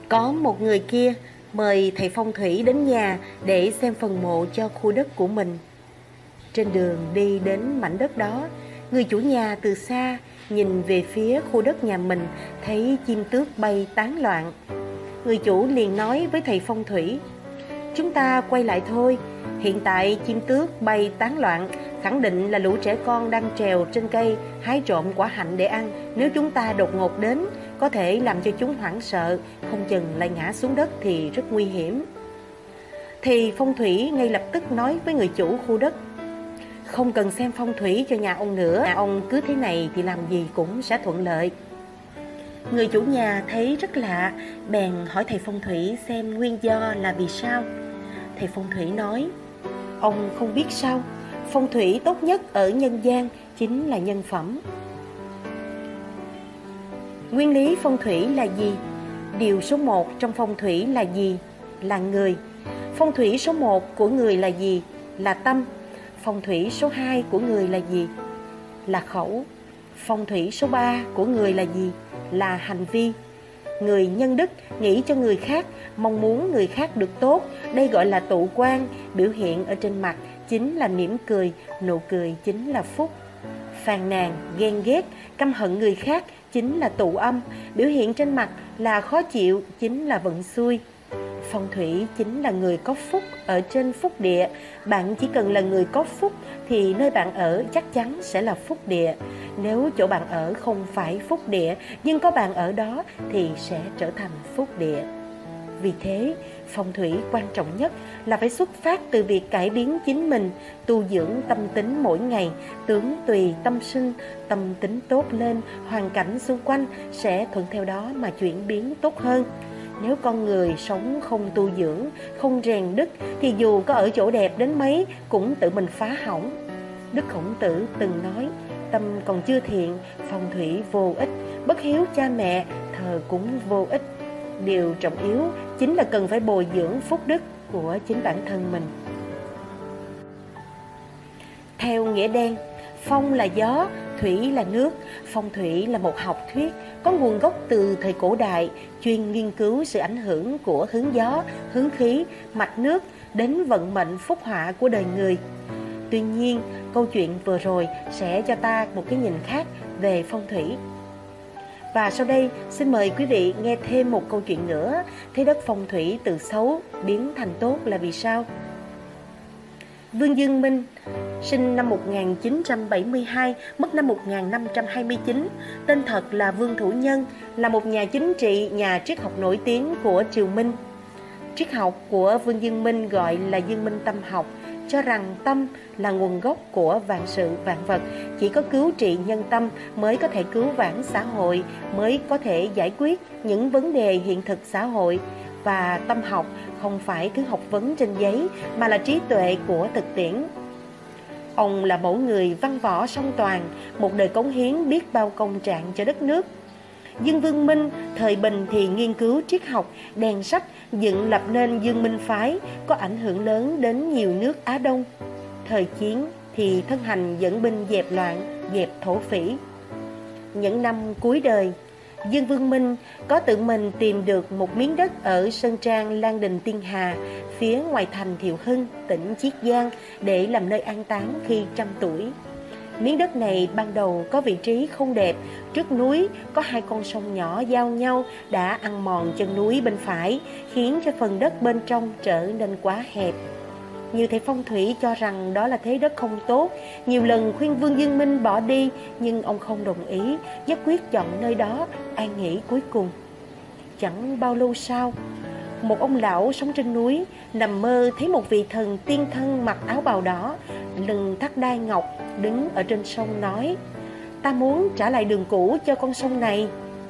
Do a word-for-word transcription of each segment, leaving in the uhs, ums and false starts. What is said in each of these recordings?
Có một người kia mời thầy phong thủy đến nhà để xem phần mộ cho khu đất của mình. Trên đường đi đến mảnh đất đó, người chủ nhà từ xa nhìn về phía khu đất nhà mình, thấy chim tước bay tán loạn. Người chủ liền nói với thầy phong thủy: "Chúng ta quay lại thôi, hiện tại chim tước bay tán loạn, khẳng định là lũ trẻ con đang trèo trên cây hái trộm quả hạnh để ăn. Nếu chúng ta đột ngột đến, có thể làm cho chúng hoảng sợ, không chừng lại ngã xuống đất thì rất nguy hiểm." Thì phong thủy ngay lập tức nói với người chủ khu đất: "Không cần xem phong thủy cho nhà ông nữa, nhà ông cứ thế này thì làm gì cũng sẽ thuận lợi." Người chủ nhà thấy rất lạ, bèn hỏi thầy phong thủy xem nguyên do là vì sao. Thầy phong thủy nói: "Ông không biết sao, phong thủy tốt nhất ở nhân gian chính là nhân phẩm." Nguyên lý phong thủy là gì? Điều số một trong phong thủy là gì? Là người. Phong thủy số một của người là gì? Là tâm. Phong thủy số hai của người là gì? Là khẩu. Phong thủy số ba của người là gì? Là hành vi. Người nhân đức, nghĩ cho người khác, mong muốn người khác được tốt, đây gọi là tụ quan, biểu hiện ở trên mặt chính là mỉm cười, nụ cười chính là phúc. Phàn nàn, ghen ghét, căm hận người khác chính là tụ âm, biểu hiện trên mặt là khó chịu, chính là vận xui. Phong thủy chính là người có phúc ở trên phúc địa. Bạn chỉ cần là người có phúc thì nơi bạn ở chắc chắn sẽ là phúc địa. Nếu chỗ bạn ở không phải phúc địa nhưng có bạn ở đó thì sẽ trở thành phúc địa. Vì thế, phong thủy quan trọng nhất là phải xuất phát từ việc cải biến chính mình, tu dưỡng tâm tính mỗi ngày, tướng tùy tâm sinh, tâm tính tốt lên, hoàn cảnh xung quanh sẽ thuận theo đó mà chuyển biến tốt hơn. Nếu con người sống không tu dưỡng, không rèn đức thì dù có ở chỗ đẹp đến mấy cũng tự mình phá hỏng. Đức Khổng Tử từng nói: "Tâm còn chưa thiện, phong thủy vô ích, bất hiếu cha mẹ, thờ cúng vô ích." Điều trọng yếu chính là cần phải bồi dưỡng phúc đức của chính bản thân mình. Theo nghĩa đen, phong là gió, thủy là nước. Phong thủy là một học thuyết có nguồn gốc từ thời cổ đại, chuyên nghiên cứu sự ảnh hưởng của hướng gió, hướng khí, mạch nước đến vận mệnh phúc họa của đời người. Tuy nhiên, câu chuyện vừa rồi sẽ cho ta một cái nhìn khác về phong thủy. Và sau đây, xin mời quý vị nghe thêm một câu chuyện nữa, thế đất phong thủy từ xấu biến thành tốt là vì sao? Vương Dương Minh, sinh năm một nghìn chín trăm bảy mươi hai, mất năm một nghìn năm trăm hai mươi chín, tên thật là Vương Thủ Nhân, là một nhà chính trị, nhà triết học nổi tiếng của triều Minh. Triết học của Vương Dương Minh gọi là Dương Minh tâm học, cho rằng tâm là nguồn gốc của vạn sự vạn vật, chỉ có cứu trị nhân tâm mới có thể cứu vãn xã hội, mới có thể giải quyết những vấn đề hiện thực xã hội. Và tâm học không phải cứ học vấn trên giấy mà là trí tuệ của thực tiễn. Ông là mẫu người văn võ song toàn, một đời cống hiến biết bao công trạng cho đất nước. Dương Vương Minh thời Bình thì nghiên cứu triết học, đèn sách, dựng lập nên Dương Minh phái, có ảnh hưởng lớn đến nhiều nước Á Đông. Thời chiến thì thân hành dẫn binh dẹp loạn, dẹp thổ phỉ. Những năm cuối đời, Dương Vương Minh có tự mình tìm được một miếng đất ở Sơn Trang Lan Đình Tiên Hà, phía ngoài thành Thiệu Hưng, tỉnh Chiết Giang, để làm nơi an táng khi trăm tuổi. Miếng đất này ban đầu có vị trí không đẹp, trước núi có hai con sông nhỏ giao nhau đã ăn mòn chân núi bên phải, khiến cho phần đất bên trong trở nên quá hẹp. Nhiều thầy phong thủy cho rằng đó là thế đất không tốt, nhiều lần khuyên Vương Dương Minh bỏ đi, nhưng ông không đồng ý, nhất quyết chọn nơi đó an nghỉ cuối cùng. Chẳng bao lâu sau, một ông lão sống trên núi nằm mơ thấy một vị thần tiên thân mặc áo bào đỏ, lưng thắt đai ngọc, đứng ở trên sông nói: "Ta muốn trả lại đường cũ cho con sông này."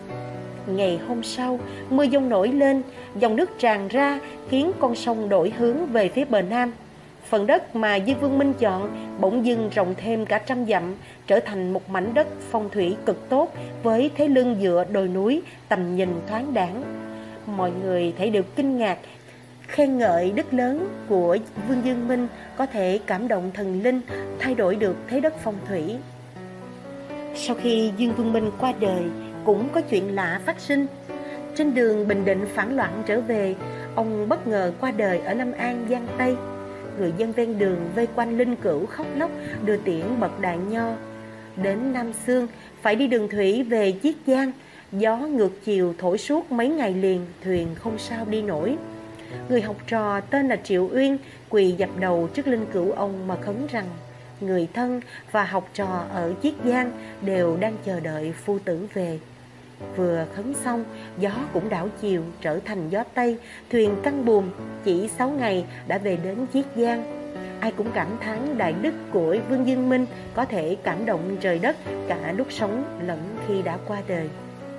Ngày hôm sau, mưa giông nổi lên, dòng nước tràn ra khiến con sông đổi hướng về phía bờ nam. Phần đất mà Dương Vương Minh chọn bỗng dưng rộng thêm cả trăm dặm, trở thành một mảnh đất phong thủy cực tốt với thế lưng dựa đồi núi, tầm nhìn thoáng đãng. Mọi người thấy đều kinh ngạc, khen ngợi đức lớn của Vương Dương Minh có thể cảm động thần linh, thay đổi được thế đất phong thủy. Sau khi Dương Vương Minh qua đời, cũng có chuyện lạ phát sinh. Trên đường Bình Định phản loạn trở về, ông bất ngờ qua đời ở Lâm An, Giang Tây. Người dân ven đường vây quanh linh cữu khóc lóc đưa tiễn bậc đại nho. Đến Nam Xương phải đi đường thủy về Chiết Giang. Gió ngược chiều thổi suốt mấy ngày liền, thuyền không sao đi nổi. Người học trò tên là Triệu Uyên quỳ dập đầu trước linh cữu ông mà khấn rằng người thân và học trò ở Chiết Giang đều đang chờ đợi phu tử về. Vừa khấn xong, gió cũng đảo chiều trở thành gió Tây, thuyền căng buồm, chỉ sáu ngày đã về đến Chiết Giang. Ai cũng cảm thán đại đức của Vương Dương Minh có thể cảm động trời đất cả lúc sống lẫn khi đã qua đời.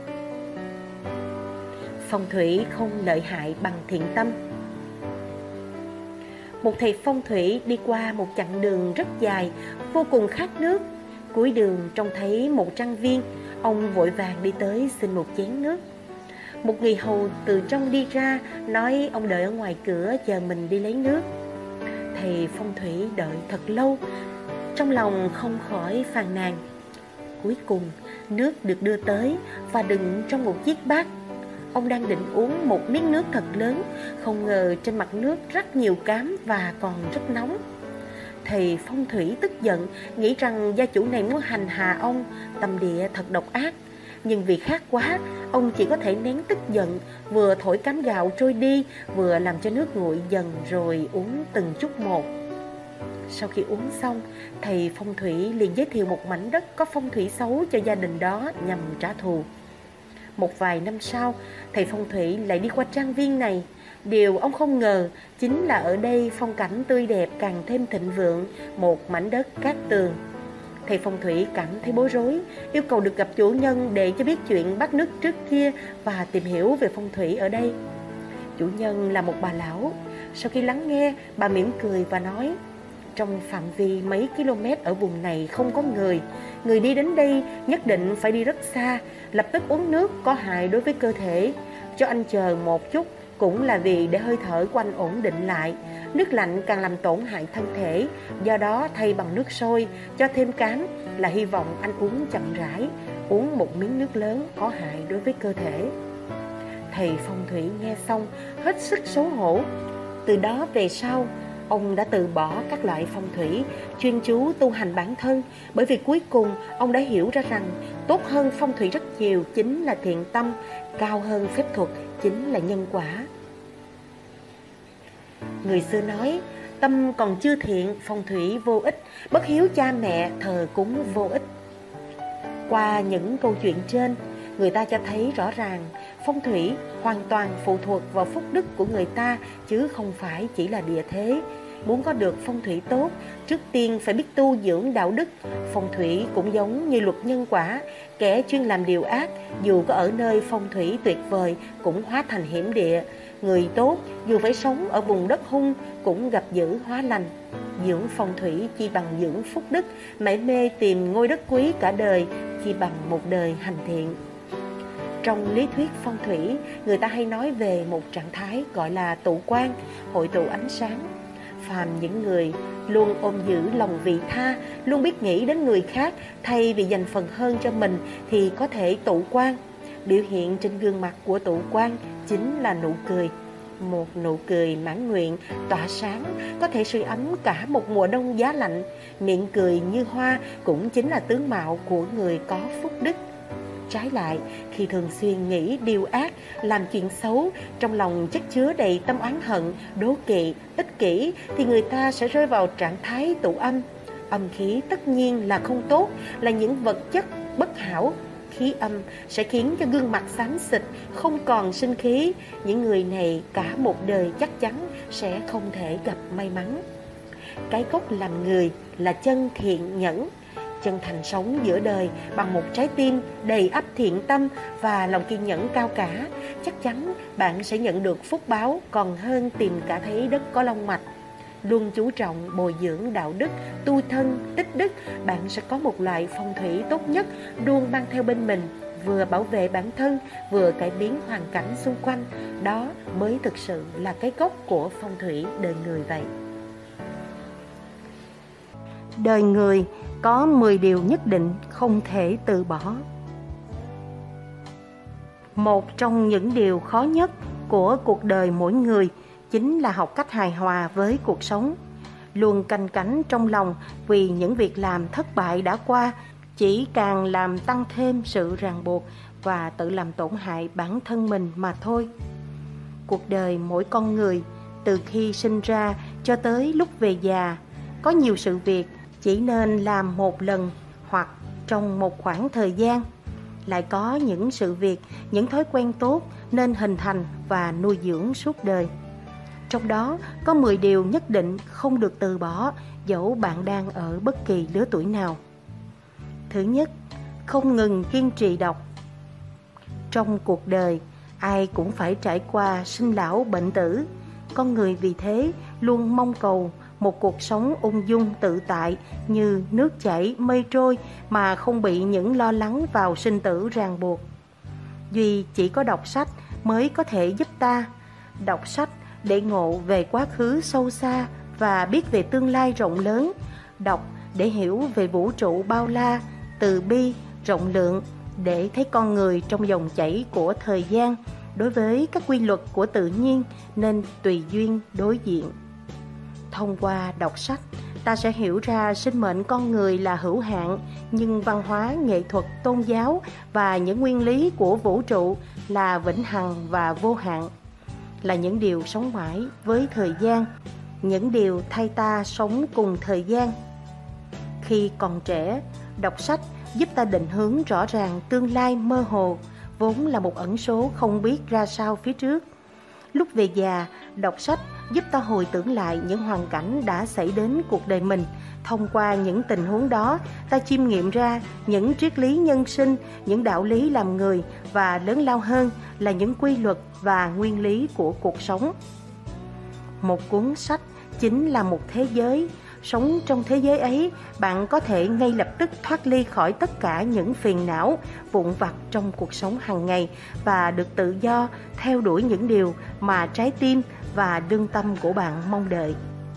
Phong thủy không lợi hại bằng thiện tâm. Một thầy phong thủy đi qua một chặng đường rất dài, vô cùng khát nước. Cuối đường trông thấy một trang viên, ông vội vàng đi tới xin một chén nước. Một người hầu từ trong đi ra, nói ông đợi ở ngoài cửa chờ mình đi lấy nước. Thầy phong thủy đợi thật lâu, trong lòng không khỏi phàn nàn. Cuối cùng nước được đưa tới và đựng trong một chiếc bát. Ông đang định uống một miếng nước thật lớn, không ngờ trên mặt nước rất nhiều cám và còn rất nóng. Thầy phong thủy tức giận, nghĩ rằng gia chủ này muốn hành hạ ông, tâm địa thật độc ác. Nhưng vì khát quá, ông chỉ có thể nén tức giận, vừa thổi cám gạo trôi đi, vừa làm cho nước nguội dần rồi uống từng chút một. Sau khi uống xong, thầy phong thủy liền giới thiệu một mảnh đất có phong thủy xấu cho gia đình đó nhằm trả thù. Một vài năm sau, thầy phong thủy lại đi qua trang viên này. Điều ông không ngờ chính là ở đây phong cảnh tươi đẹp càng thêm thịnh vượng, một mảnh đất cát tường. Thầy phong thủy cảm thấy bối rối, yêu cầu được gặp chủ nhân để cho biết chuyện bát nước trước kia và tìm hiểu về phong thủy ở đây. Chủ nhân là một bà lão. Sau khi lắng nghe, bà mỉm cười và nói: trong phạm vi mấy km ở vùng này không có người. Người đi đến đây nhất định phải đi rất xa, lập tức uống nước có hại đối với cơ thể. Cho anh chờ một chút cũng là vì để hơi thở của anh ổn định lại. Nước lạnh càng làm tổn hại thân thể, do đó thay bằng nước sôi, cho thêm cám là hy vọng anh uống chậm rãi. Uống một miếng nước lớn có hại đối với cơ thể. Thầy phong thủy nghe xong hết sức xấu hổ. Từ đó về sau, ông đã từ bỏ các loại phong thủy, chuyên chú tu hành bản thân. Bởi vì cuối cùng ông đã hiểu ra rằng tốt hơn phong thủy rất nhiều chính là thiện tâm, cao hơn phép thuật chính là nhân quả. Người xưa nói, tâm còn chưa thiện, phong thủy vô ích, bất hiếu cha mẹ, thờ cúng vô ích. Qua những câu chuyện trên, người ta cho thấy rõ ràng phong thủy hoàn toàn phụ thuộc vào phúc đức của người ta, chứ không phải chỉ là địa thế. Muốn có được phong thủy tốt, trước tiên phải biết tu dưỡng đạo đức. Phong thủy cũng giống như luật nhân quả, kẻ chuyên làm điều ác, dù có ở nơi phong thủy tuyệt vời, cũng hóa thành hiểm địa. Người tốt, dù phải sống ở vùng đất hung, cũng gặp dữ hóa lành. Dưỡng phong thủy chi bằng dưỡng phúc đức, mải mê tìm ngôi đất quý cả đời, chi bằng một đời hành thiện. Trong lý thuyết phong thủy, người ta hay nói về một trạng thái gọi là tụ quang, hội tụ ánh sáng. Phàm những người luôn ôm giữ lòng vị tha, luôn biết nghĩ đến người khác thay vì dành phần hơn cho mình thì có thể tụ quang. Biểu hiện trên gương mặt của tụ quang chính là nụ cười. Một nụ cười mãn nguyện, tỏa sáng, có thể sưởi ấm cả một mùa đông giá lạnh. Miệng cười như hoa cũng chính là tướng mạo của người có phúc đức. Trái lại, khi thường xuyên nghĩ điều ác, làm chuyện xấu, trong lòng chất chứa đầy tâm oán hận, đố kỵ, ích kỷ, thì người ta sẽ rơi vào trạng thái tụ âm. Âm khí tất nhiên là không tốt, là những vật chất bất hảo. Khí âm sẽ khiến cho gương mặt xám xịt, không còn sinh khí. Những người này cả một đời chắc chắn sẽ không thể gặp may mắn. Cái gốc làm người là chân thiện nhẫn. Chân thành sống giữa đời bằng một trái tim đầy ắp thiện tâm và lòng kiên nhẫn cao cả, chắc chắn bạn sẽ nhận được phúc báo còn hơn tìm cả thấy đất có long mạch. Luôn chú trọng bồi dưỡng đạo đức, tu thân, tích đức, bạn sẽ có một loại phong thủy tốt nhất luôn mang theo bên mình, vừa bảo vệ bản thân, vừa cải biến hoàn cảnh xung quanh. Đó mới thực sự là cái gốc của phong thủy đời người vậy. Đời người có mười điều nhất định không thể từ bỏ. Một trong những điều khó nhất của cuộc đời mỗi người chính là học cách hài hòa với cuộc sống. Luôn canh cánh trong lòng vì những việc làm thất bại đã qua chỉ càng làm tăng thêm sự ràng buộc và tự làm tổn hại bản thân mình mà thôi. Cuộc đời mỗi con người từ khi sinh ra cho tới lúc về già, có nhiều sự việc chỉ nên làm một lần hoặc trong một khoảng thời gian. Lại có những sự việc, những thói quen tốt nên hình thành và nuôi dưỡng suốt đời. Trong đó có mười điều nhất định không được từ bỏ dẫu bạn đang ở bất kỳ lứa tuổi nào. Thứ nhất, không ngừng kiên trì đọc. Trong cuộc đời, ai cũng phải trải qua sinh lão bệnh tử. Con người vì thế luôn mong cầu một cuộc sống ung dung tự tại như nước chảy mây trôi mà không bị những lo lắng vào sinh tử ràng buộc. Duy chỉ có đọc sách mới có thể giúp ta. Đọc sách để ngộ về quá khứ sâu xa và biết về tương lai rộng lớn. Đọc để hiểu về vũ trụ bao la, từ bi, rộng lượng, để thấy con người trong dòng chảy của thời gian, đối với các quy luật của tự nhiên nên tùy duyên đối diện. Thông qua đọc sách, ta sẽ hiểu ra sinh mệnh con người là hữu hạn, nhưng văn hóa, nghệ thuật, tôn giáo và những nguyên lý của vũ trụ là vĩnh hằng và vô hạn, là những điều sống mãi với thời gian, những điều thay ta sống cùng thời gian. Khi còn trẻ, đọc sách giúp ta định hướng rõ ràng tương lai mơ hồ, vốn là một ẩn số không biết ra sao phía trước. Lúc về già, đọc sách giúp ta hồi tưởng lại những hoàn cảnh đã xảy đến cuộc đời mình. Thông qua những tình huống đó, ta chiêm nghiệm ra những triết lý nhân sinh, những đạo lý làm người và lớn lao hơn là những quy luật và nguyên lý của cuộc sống. Một cuốn sách chính là một thế giới. Sống trong thế giới ấy, bạn có thể ngay lập tức thoát ly khỏi tất cả những phiền não, vụn vặt trong cuộc sống hàng ngày và được tự do theo đuổi những điều mà trái tim và lương tâm của bạn mong đợi.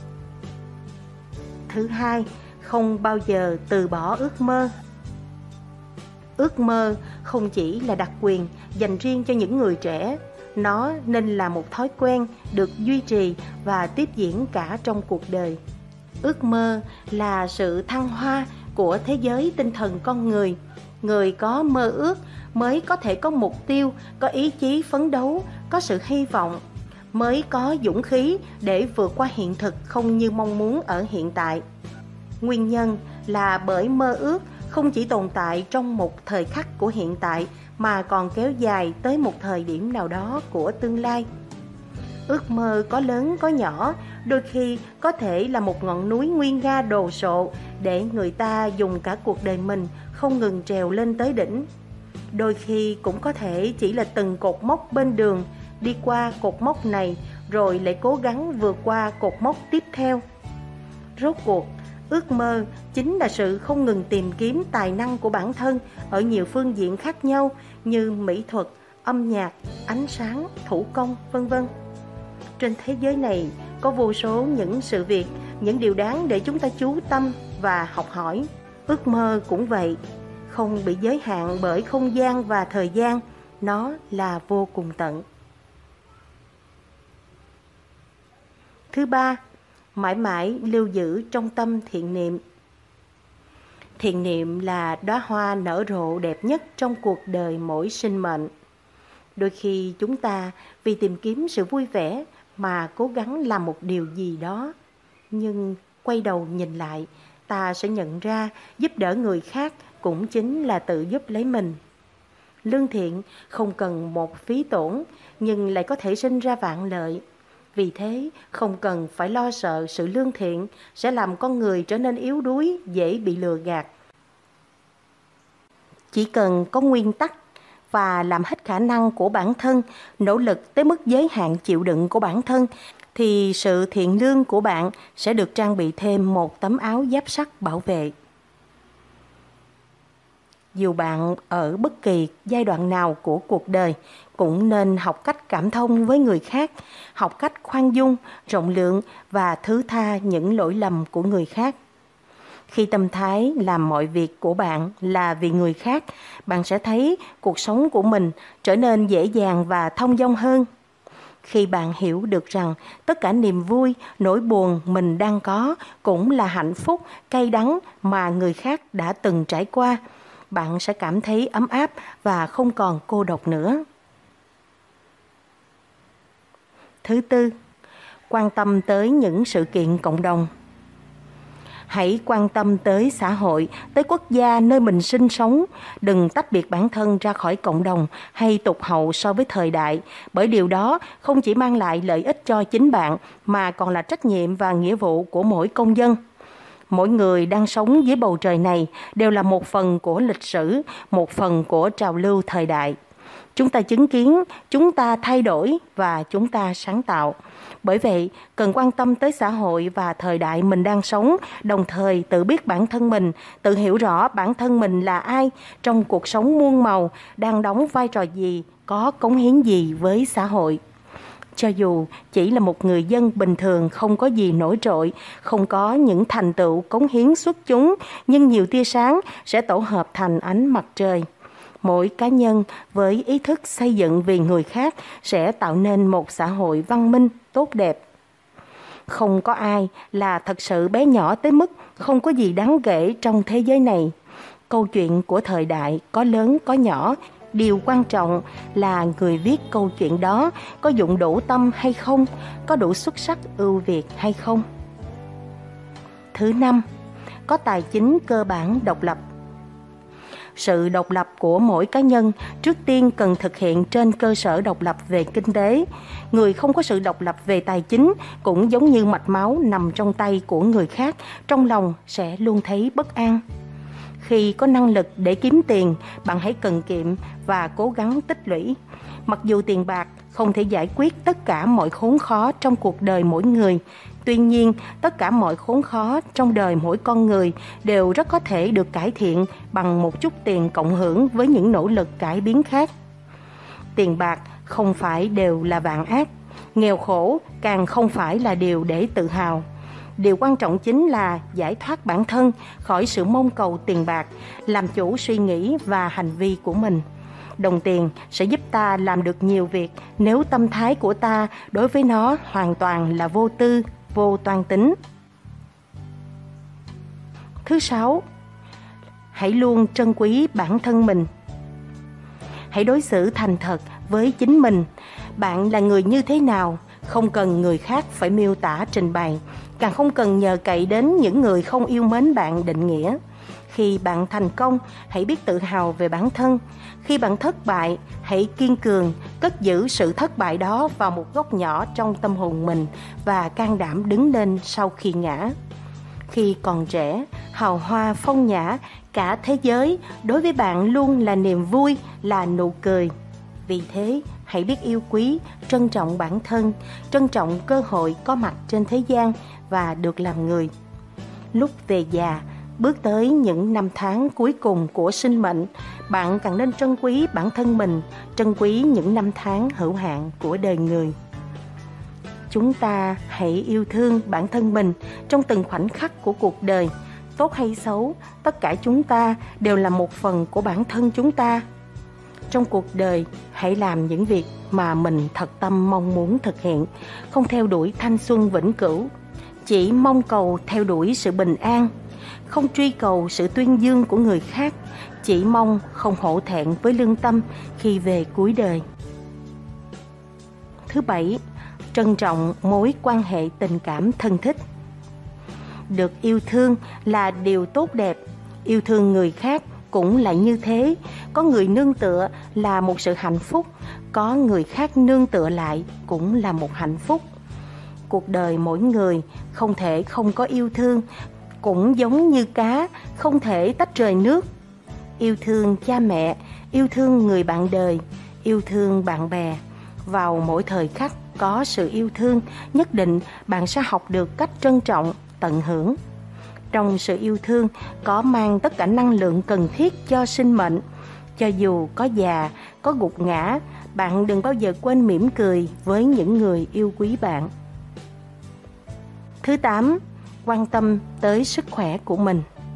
Thứ hai, không bao giờ từ bỏ ước mơ. Ước mơ không chỉ là đặc quyền dành riêng cho những người trẻ, nó nên là một thói quen được duy trì và tiếp diễn cả trong cuộc đời. Ước mơ là sự thăng hoa của thế giới tinh thần con người. Người có mơ ước mới có thể có mục tiêu, có ý chí phấn đấu, có sự hy vọng, mới có dũng khí để vượt qua hiện thực không như mong muốn ở hiện tại. Nguyên nhân là bởi mơ ước không chỉ tồn tại trong một thời khắc của hiện tại mà còn kéo dài tới một thời điểm nào đó của tương lai. Ước mơ có lớn có nhỏ, đôi khi có thể là một ngọn núi nguy nga đồ sộ để người ta dùng cả cuộc đời mình không ngừng trèo lên tới đỉnh. Đôi khi cũng có thể chỉ là từng cột mốc bên đường, đi qua cột mốc này rồi lại cố gắng vượt qua cột mốc tiếp theo. Rốt cuộc, ước mơ chính là sự không ngừng tìm kiếm tài năng của bản thân ở nhiều phương diện khác nhau như mỹ thuật, âm nhạc, ánh sáng, thủ công, vân vân. Trên thế giới này có vô số những sự việc, những điều đáng để chúng ta chú tâm và học hỏi. Ước mơ cũng vậy, không bị giới hạn bởi không gian và thời gian, nó là vô cùng tận. Thứ ba, mãi mãi lưu giữ trong tâm thiện niệm. Thiện niệm là đóa hoa nở rộ đẹp nhất trong cuộc đời mỗi sinh mệnh. Đôi khi chúng ta vì tìm kiếm sự vui vẻ mà cố gắng làm một điều gì đó, nhưng quay đầu nhìn lại, ta sẽ nhận ra giúp đỡ người khác cũng chính là tự giúp lấy mình. Lương thiện không cần một phí tổn, nhưng lại có thể sinh ra vạn lợi. Vì thế, không cần phải lo sợ sự lương thiện sẽ làm con người trở nên yếu đuối, dễ bị lừa gạt. Chỉ cần có nguyên tắc và làm hết khả năng của bản thân, nỗ lực tới mức giới hạn chịu đựng của bản thân, thì sự thiện lương của bạn sẽ được trang bị thêm một tấm áo giáp sắt bảo vệ. Dù bạn ở bất kỳ giai đoạn nào của cuộc đời, cũng nên học cách cảm thông với người khác, học cách khoan dung, rộng lượng và thứ tha những lỗi lầm của người khác. Khi tâm thái làm mọi việc của bạn là vì người khác, bạn sẽ thấy cuộc sống của mình trở nên dễ dàng và thông dong hơn. Khi bạn hiểu được rằng tất cả niềm vui, nỗi buồn mình đang có cũng là hạnh phúc, cay đắng mà người khác đã từng trải qua, bạn sẽ cảm thấy ấm áp và không còn cô độc nữa. Thứ tư, quan tâm tới những sự kiện cộng đồng. Hãy quan tâm tới xã hội, tới quốc gia nơi mình sinh sống. Đừng tách biệt bản thân ra khỏi cộng đồng hay tụt hậu so với thời đại, bởi điều đó không chỉ mang lại lợi ích cho chính bạn mà còn là trách nhiệm và nghĩa vụ của mỗi công dân. Mỗi người đang sống dưới bầu trời này đều là một phần của lịch sử, một phần của trào lưu thời đại. Chúng ta chứng kiến, chúng ta thay đổi và chúng ta sáng tạo. Bởi vậy, cần quan tâm tới xã hội và thời đại mình đang sống, đồng thời tự biết bản thân mình, tự hiểu rõ bản thân mình là ai trong cuộc sống muôn màu, đang đóng vai trò gì, có cống hiến gì với xã hội. Cho dù chỉ là một người dân bình thường không có gì nổi trội, không có những thành tựu cống hiến xuất chúng, nhưng nhiều tia sáng sẽ tổ hợp thành ánh mặt trời. Mỗi cá nhân với ý thức xây dựng vì người khác sẽ tạo nên một xã hội văn minh, tốt đẹp. Không có ai là thật sự bé nhỏ tới mức không có gì đáng kể trong thế giới này. Câu chuyện của thời đại có lớn có nhỏ, điều quan trọng là người viết câu chuyện đó có dụng đủ tâm hay không, có đủ xuất sắc ưu việt hay không. Thứ năm, có tài chính cơ bản độc lập. Sự độc lập của mỗi cá nhân trước tiên cần thực hiện trên cơ sở độc lập về kinh tế. Người không có sự độc lập về tài chính cũng giống như mạch máu nằm trong tay của người khác, trong lòng sẽ luôn thấy bất an. Khi có năng lực để kiếm tiền, bạn hãy cần kiệm và cố gắng tích lũy. Mặc dù tiền bạc không thể giải quyết tất cả mọi khốn khó trong cuộc đời mỗi người, tuy nhiên, tất cả mọi khốn khó trong đời mỗi con người đều rất có thể được cải thiện bằng một chút tiền cộng hưởng với những nỗ lực cải biến khác. Tiền bạc không phải đều là vạn ác, nghèo khổ càng không phải là điều để tự hào. Điều quan trọng chính là giải thoát bản thân khỏi sự mong cầu tiền bạc, làm chủ suy nghĩ và hành vi của mình. Đồng tiền sẽ giúp ta làm được nhiều việc nếu tâm thái của ta đối với nó hoàn toàn là vô tư, vô toan tính. Thứ sáu, hãy luôn trân quý bản thân mình. Hãy đối xử thành thật với chính mình. Bạn là người như thế nào, không cần người khác phải miêu tả trình bày, càng không cần nhờ cậy đến những người không yêu mến bạn định nghĩa. Khi bạn thành công, hãy biết tự hào về bản thân. Khi bạn thất bại, hãy kiên cường, cất giữ sự thất bại đó vào một góc nhỏ trong tâm hồn mình và can đảm đứng lên sau khi ngã. Khi còn trẻ, hào hoa phong nhã, cả thế giới đối với bạn luôn là niềm vui, là nụ cười. Vì thế, hãy biết yêu quý, trân trọng bản thân, trân trọng cơ hội có mặt trên thế gian và được làm người. Lúc về già, bước tới những năm tháng cuối cùng của sinh mệnh, bạn càng nên trân quý bản thân mình, trân quý những năm tháng hữu hạn của đời người. Chúng ta hãy yêu thương bản thân mình trong từng khoảnh khắc của cuộc đời. Tốt hay xấu, tất cả chúng ta đều là một phần của bản thân chúng ta. Trong cuộc đời, hãy làm những việc mà mình thật tâm mong muốn thực hiện, không theo đuổi thanh xuân vĩnh cửu, chỉ mong cầu theo đuổi sự bình an, không truy cầu sự tuyên dương của người khác, chỉ mong không hổ thẹn với lương tâm khi về cuối đời. Thứ bảy, trân trọng mối quan hệ tình cảm thân thích. Được yêu thương là điều tốt đẹp, yêu thương người khác cũng là như thế. Có người nương tựa là một sự hạnh phúc, có người khác nương tựa lại cũng là một hạnh phúc. Cuộc đời mỗi người không thể không có yêu thương, cũng giống như cá không thể tách rời nước. Yêu thương cha mẹ, yêu thương người bạn đời, yêu thương bạn bè. Vào mỗi thời khắc có sự yêu thương, nhất định bạn sẽ học được cách trân trọng, tận hưởng. Trong sự yêu thương có mang tất cả năng lượng cần thiết cho sinh mệnh. Cho dù có già, có gục ngã, bạn đừng bao giờ quên mỉm cười với những người yêu quý bạn. Thứ tám, quan tâm tới sức khỏe của mình.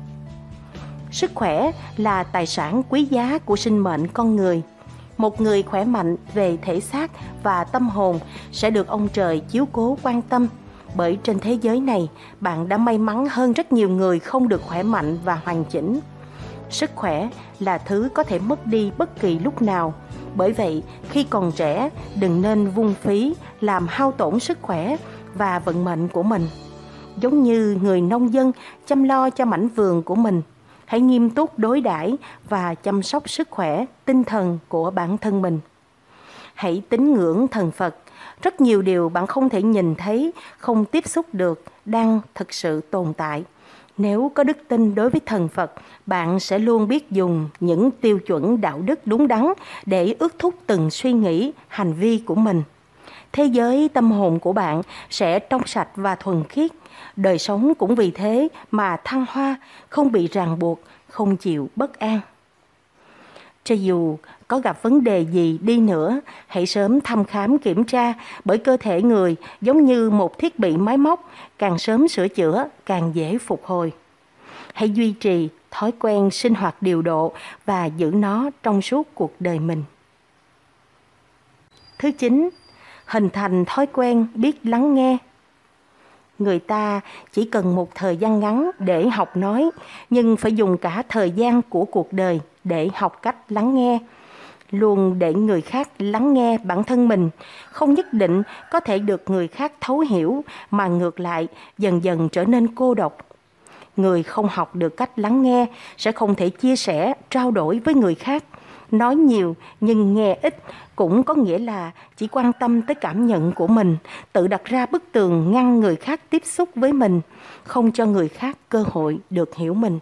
Sức khỏe là tài sản quý giá của sinh mệnh con người. Một người khỏe mạnh về thể xác và tâm hồn sẽ được ông trời chiếu cố quan tâm. Bởi trên thế giới này, bạn đã may mắn hơn rất nhiều người không được khỏe mạnh và hoàn chỉnh. Sức khỏe là thứ có thể mất đi bất kỳ lúc nào. Bởi vậy, khi còn trẻ, đừng nên vung phí làm hao tổn sức khỏe và vận mệnh của mình. Giống như người nông dân chăm lo cho mảnh vườn của mình, hãy nghiêm túc đối đãi và chăm sóc sức khỏe, tinh thần của bản thân mình. Hãy tín ngưỡng thần Phật. Rất nhiều điều bạn không thể nhìn thấy, không tiếp xúc được đang thực sự tồn tại. Nếu có đức tin đối với thần Phật, bạn sẽ luôn biết dùng những tiêu chuẩn đạo đức đúng đắn để ước thúc từng suy nghĩ, hành vi của mình. Thế giới tâm hồn của bạn sẽ trong sạch và thuần khiết. Đời sống cũng vì thế mà thăng hoa, không bị ràng buộc, không chịu bất an. Cho dù có gặp vấn đề gì đi nữa, hãy sớm thăm khám kiểm tra, bởi cơ thể người giống như một thiết bị máy móc, càng sớm sửa chữa càng dễ phục hồi. Hãy duy trì thói quen sinh hoạt điều độ và giữ nó trong suốt cuộc đời mình. Thứ chín, hình thành thói quen biết lắng nghe. Người ta chỉ cần một thời gian ngắn để học nói, nhưng phải dùng cả thời gian của cuộc đời để học cách lắng nghe. Luôn để người khác lắng nghe bản thân mình, không nhất định có thể được người khác thấu hiểu, mà ngược lại dần dần trở nên cô độc. Người không học được cách lắng nghe sẽ không thể chia sẻ, trao đổi với người khác. Nói nhiều nhưng nghe ít cũng có nghĩa là chỉ quan tâm tới cảm nhận của mình, tự đặt ra bức tường ngăn người khác tiếp xúc với mình, không cho người khác cơ hội được hiểu mình.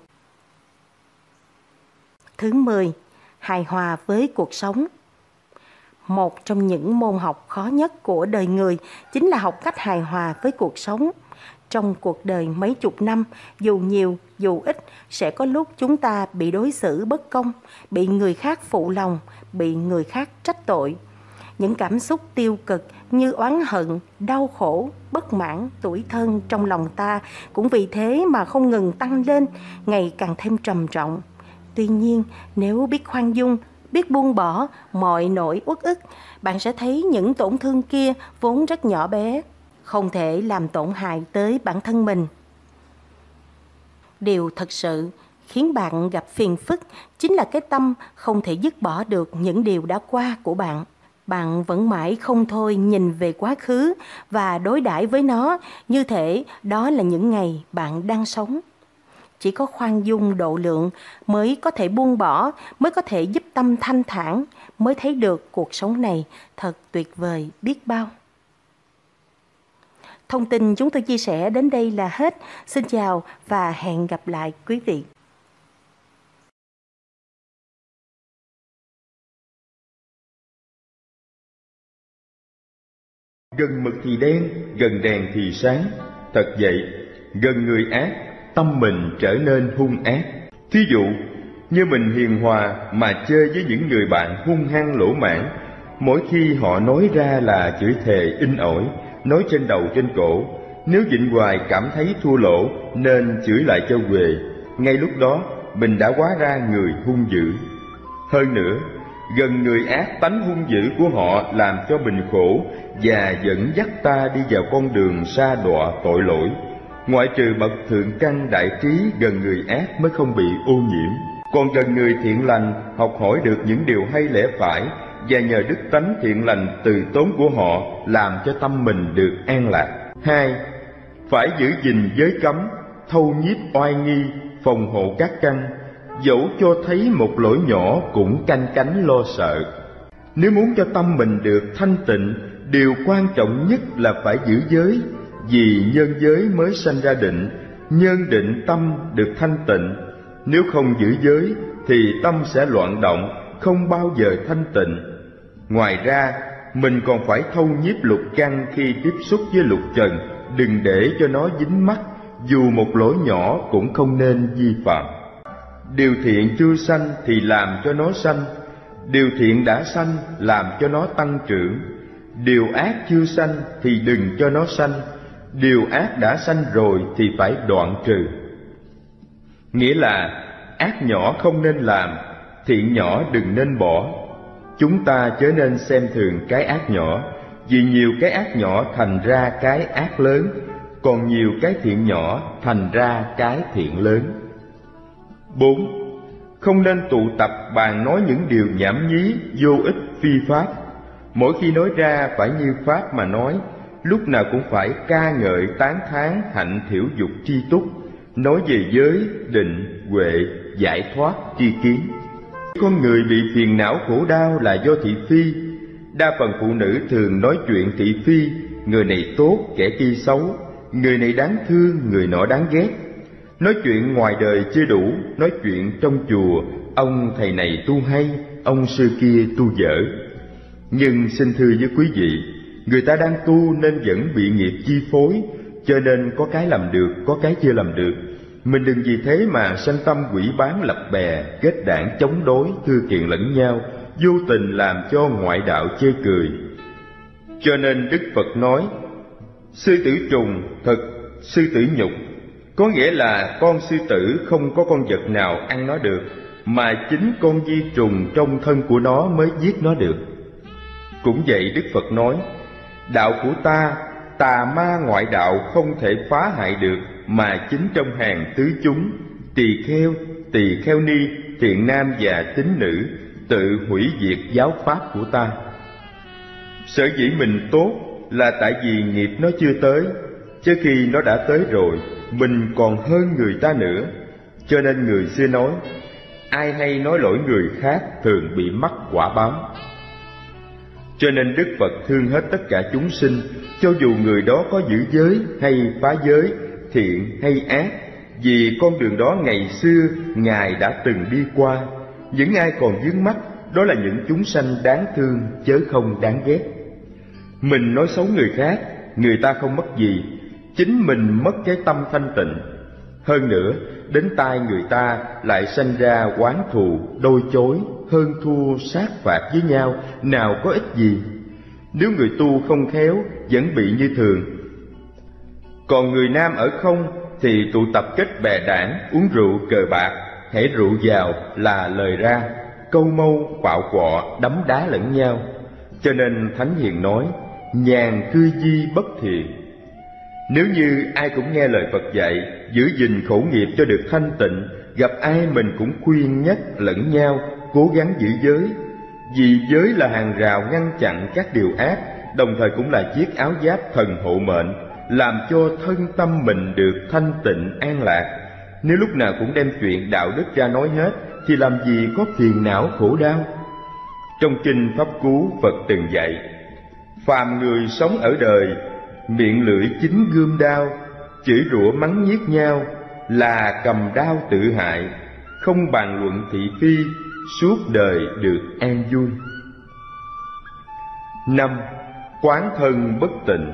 Thứ mười, hài hòa với cuộc sống. Một trong những môn học khó nhất của đời người chính là học cách hài hòa với cuộc sống. Trong cuộc đời mấy chục năm, dù nhiều, dù ít, sẽ có lúc chúng ta bị đối xử bất công, bị người khác phụ lòng, bị người khác trách tội. Những cảm xúc tiêu cực như oán hận, đau khổ, bất mãn, tủi thân trong lòng ta cũng vì thế mà không ngừng tăng lên, ngày càng thêm trầm trọng. Tuy nhiên, nếu biết khoan dung, biết buông bỏ mọi nỗi uất ức, bạn sẽ thấy những tổn thương kia vốn rất nhỏ bé, không thể làm tổn hại tới bản thân mình. Điều thật sự khiến bạn gặp phiền phức chính là cái tâm không thể dứt bỏ được những điều đã qua của bạn. Bạn vẫn mãi không thôi nhìn về quá khứ và đối đãi với nó như thể đó là những ngày bạn đang sống. Chỉ có khoan dung độ lượng mới có thể buông bỏ, mới có thể giúp tâm thanh thản, mới thấy được cuộc sống này thật tuyệt vời biết bao. Thông tin chúng tôi chia sẻ đến đây là hết. Xin chào và hẹn gặp lại quý vị. Gần mực thì đen, gần đèn thì sáng. Thật vậy, gần người ác, tâm mình trở nên hung ác. Thí dụ, như mình hiền hòa mà chơi với những người bạn hung hăng lỗ mãn, mỗi khi họ nói ra là chửi thề in ỏi, nói trên đầu trên cổ. Nếu nhịn hoài cảm thấy thua lỗ nên chửi lại cho quề. Ngay lúc đó mình đã hóa ra người hung dữ. Hơn nữa, gần người ác, tánh hung dữ của họ làm cho mình khổ và dẫn dắt ta đi vào con đường sa đọa tội lỗi. Ngoại trừ bậc thượng căn đại trí, gần người ác mới không bị ô nhiễm. Còn gần người thiện lành, học hỏi được những điều hay lẽ phải, và nhờ đức tánh thiện lành từ tốn của họ làm cho tâm mình được an lạc. Hai, phải giữ gìn giới cấm, thâu nhiếp oai nghi, phòng hộ các căn, dẫu cho thấy một lỗi nhỏ cũng canh cánh lo sợ. Nếu muốn cho tâm mình được thanh tịnh, điều quan trọng nhất là phải giữ giới, vì nhân giới mới sanh ra định, nhân định tâm được thanh tịnh. Nếu không giữ giới thì tâm sẽ loạn động, không bao giờ thanh tịnh. Ngoài ra, mình còn phải thâu nhiếp lục căn khi tiếp xúc với lục trần, đừng để cho nó dính mắc, dù một lỗi nhỏ cũng không nên vi phạm. Điều thiện chưa sanh thì làm cho nó sanh, điều thiện đã sanh làm cho nó tăng trưởng. Điều ác chưa sanh thì đừng cho nó sanh, điều ác đã sanh rồi thì phải đoạn trừ. Nghĩa là ác nhỏ không nên làm, thiện nhỏ đừng nên bỏ. Chúng ta chớ nên xem thường cái ác nhỏ, vì nhiều cái ác nhỏ thành ra cái ác lớn, còn nhiều cái thiện nhỏ thành ra cái thiện lớn. Bốn. Không nên tụ tập bàn nói những điều nhảm nhí, vô ích, phi pháp. Mỗi khi nói ra phải như pháp mà nói, lúc nào cũng phải ca ngợi tán thán hạnh thiểu dục chi túc, nói về giới, định, huệ, giải thoát, tri kiến. Con người bị phiền não khổ đau là do thị phi. Đa phần phụ nữ thường nói chuyện thị phi, người này tốt, kẻ kia xấu, người này đáng thương, người nọ đáng ghét. Nói chuyện ngoài đời chưa đủ, nói chuyện trong chùa, ông thầy này tu hay, ông sư kia tu dở. Nhưng xin thưa với quý vị, người ta đang tu nên vẫn bị nghiệp chi phối, cho nên có cái làm được, có cái chưa làm được. Mình đừng vì thế mà sanh tâm quỷ bán lập bè, kết đảng chống đối, thư kiện lẫn nhau, vô tình làm cho ngoại đạo chê cười. Cho nên Đức Phật nói, sư tử trùng thật sư tử nhục, có nghĩa là con sư tử không có con vật nào ăn nó được, mà chính con vi trùng trong thân của nó mới giết nó được. Cũng vậy, Đức Phật nói, đạo của ta, tà ma ngoại đạo không thể phá hại được, mà chính trong hàng tứ chúng, tỳ kheo, tỳ kheo ni, thiện nam và tín nữ, tự hủy diệt giáo pháp của ta. Sở dĩ mình tốt là tại vì nghiệp nó chưa tới, chứ khi nó đã tới rồi, mình còn hơn người ta nữa. Cho nên người xưa nói, ai hay nói lỗi người khác thường bị mắc quả báo. Cho nên Đức Phật thương hết tất cả chúng sinh, cho dù người đó có giữ giới hay phá giới, thiện hay ác, vì con đường đó ngày xưa Ngài đã từng đi qua. Những ai còn vướng mắc, đó là những chúng sanh đáng thương, chớ không đáng ghét. Mình nói xấu người khác, người ta không mất gì, chính mình mất cái tâm thanh tịnh. Hơn nữa, đến tai người ta lại sanh ra oán thù, đôi chối, hơn thua, sát phạt với nhau, nào có ích gì. Nếu người tu không khéo, vẫn bị như thường. Còn người nam ở không thì tụ tập kết bè đảng, uống rượu cờ bạc, hễ rượu vào là lời ra, câu mâu, quạo quọ, đấm đá lẫn nhau. Cho nên Thánh Hiền nói, nhàn cư di bất thiện. Nếu như ai cũng nghe lời Phật dạy, giữ gìn khẩu nghiệp cho được thanh tịnh, gặp ai mình cũng khuyên nhắc lẫn nhau, cố gắng giữ giới. Vì giới là hàng rào ngăn chặn các điều ác, đồng thời cũng là chiếc áo giáp thần hộ mệnh, làm cho thân tâm mình được thanh tịnh an lạc. Nếu lúc nào cũng đem chuyện đạo đức ra nói hết, thì làm gì có phiền não khổ đau. Trong kinh Pháp Cú, Phật từng dạy, phàm người sống ở đời, miệng lưỡi chính gươm đao, chửi rủa mắng nhiếc nhau, là cầm đao tự hại, không bàn luận thị phi, suốt đời được an vui. Năm. Quán thân bất tịnh.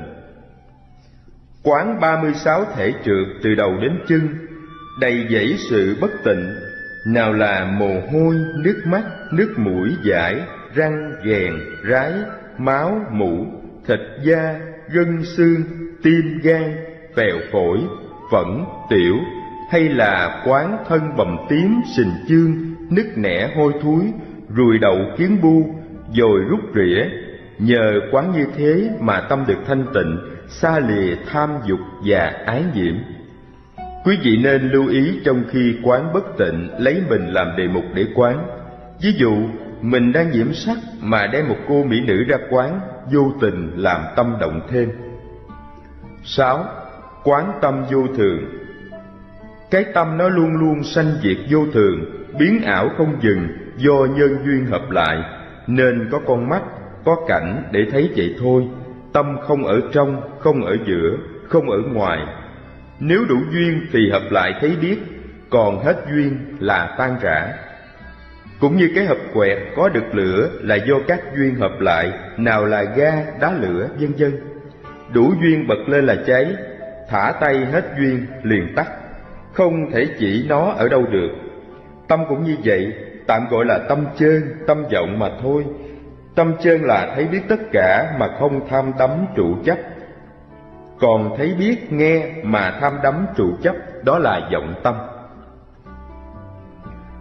Quán ba mươi sáu thể trượt từ đầu đến chân, đầy dẫy sự bất tịnh, nào là mồ hôi, nước mắt, nước mũi dãi, răng, ghèn, rái, máu, mủ, thịt da, gân xương, tim gan, phèo phổi, phẫn, tiểu, hay là quán thân bầm tím, sình chương, nứt nẻ hôi thối, ruồi đậu kiến bu, dồi rút rỉa. Nhờ quán như thế mà tâm được thanh tịnh, xa lìa tham dục và ái nhiễm. Quý vị nên lưu ý trong khi quán bất tịnh, lấy mình làm đề mục để quán. Ví dụ, mình đang nhiễm sắc mà đem một cô mỹ nữ ra quán, vô tình làm tâm động thêm. Sáu. Quán tâm vô thường. Cái tâm nó luôn luôn sanh diệt vô thường, biến ảo không dừng do nhân duyên hợp lại, nên có con mắt, có cảnh để thấy vậy thôi. Tâm không ở trong, không ở giữa, không ở ngoài. Nếu đủ duyên thì hợp lại thấy biết, còn hết duyên là tan rã. Cũng như cái hộp quẹt có được lửa là do các duyên hợp lại, nào là ga, đá lửa, vân vân. Đủ duyên bật lên là cháy, thả tay hết duyên liền tắt, không thể chỉ nó ở đâu được. Tâm cũng như vậy, tạm gọi là tâm chơn, tâm vọng mà thôi. Tâm chơn là thấy biết tất cả mà không tham đắm trụ chấp. Còn thấy biết nghe mà tham đắm trụ chấp, đó là vọng tâm.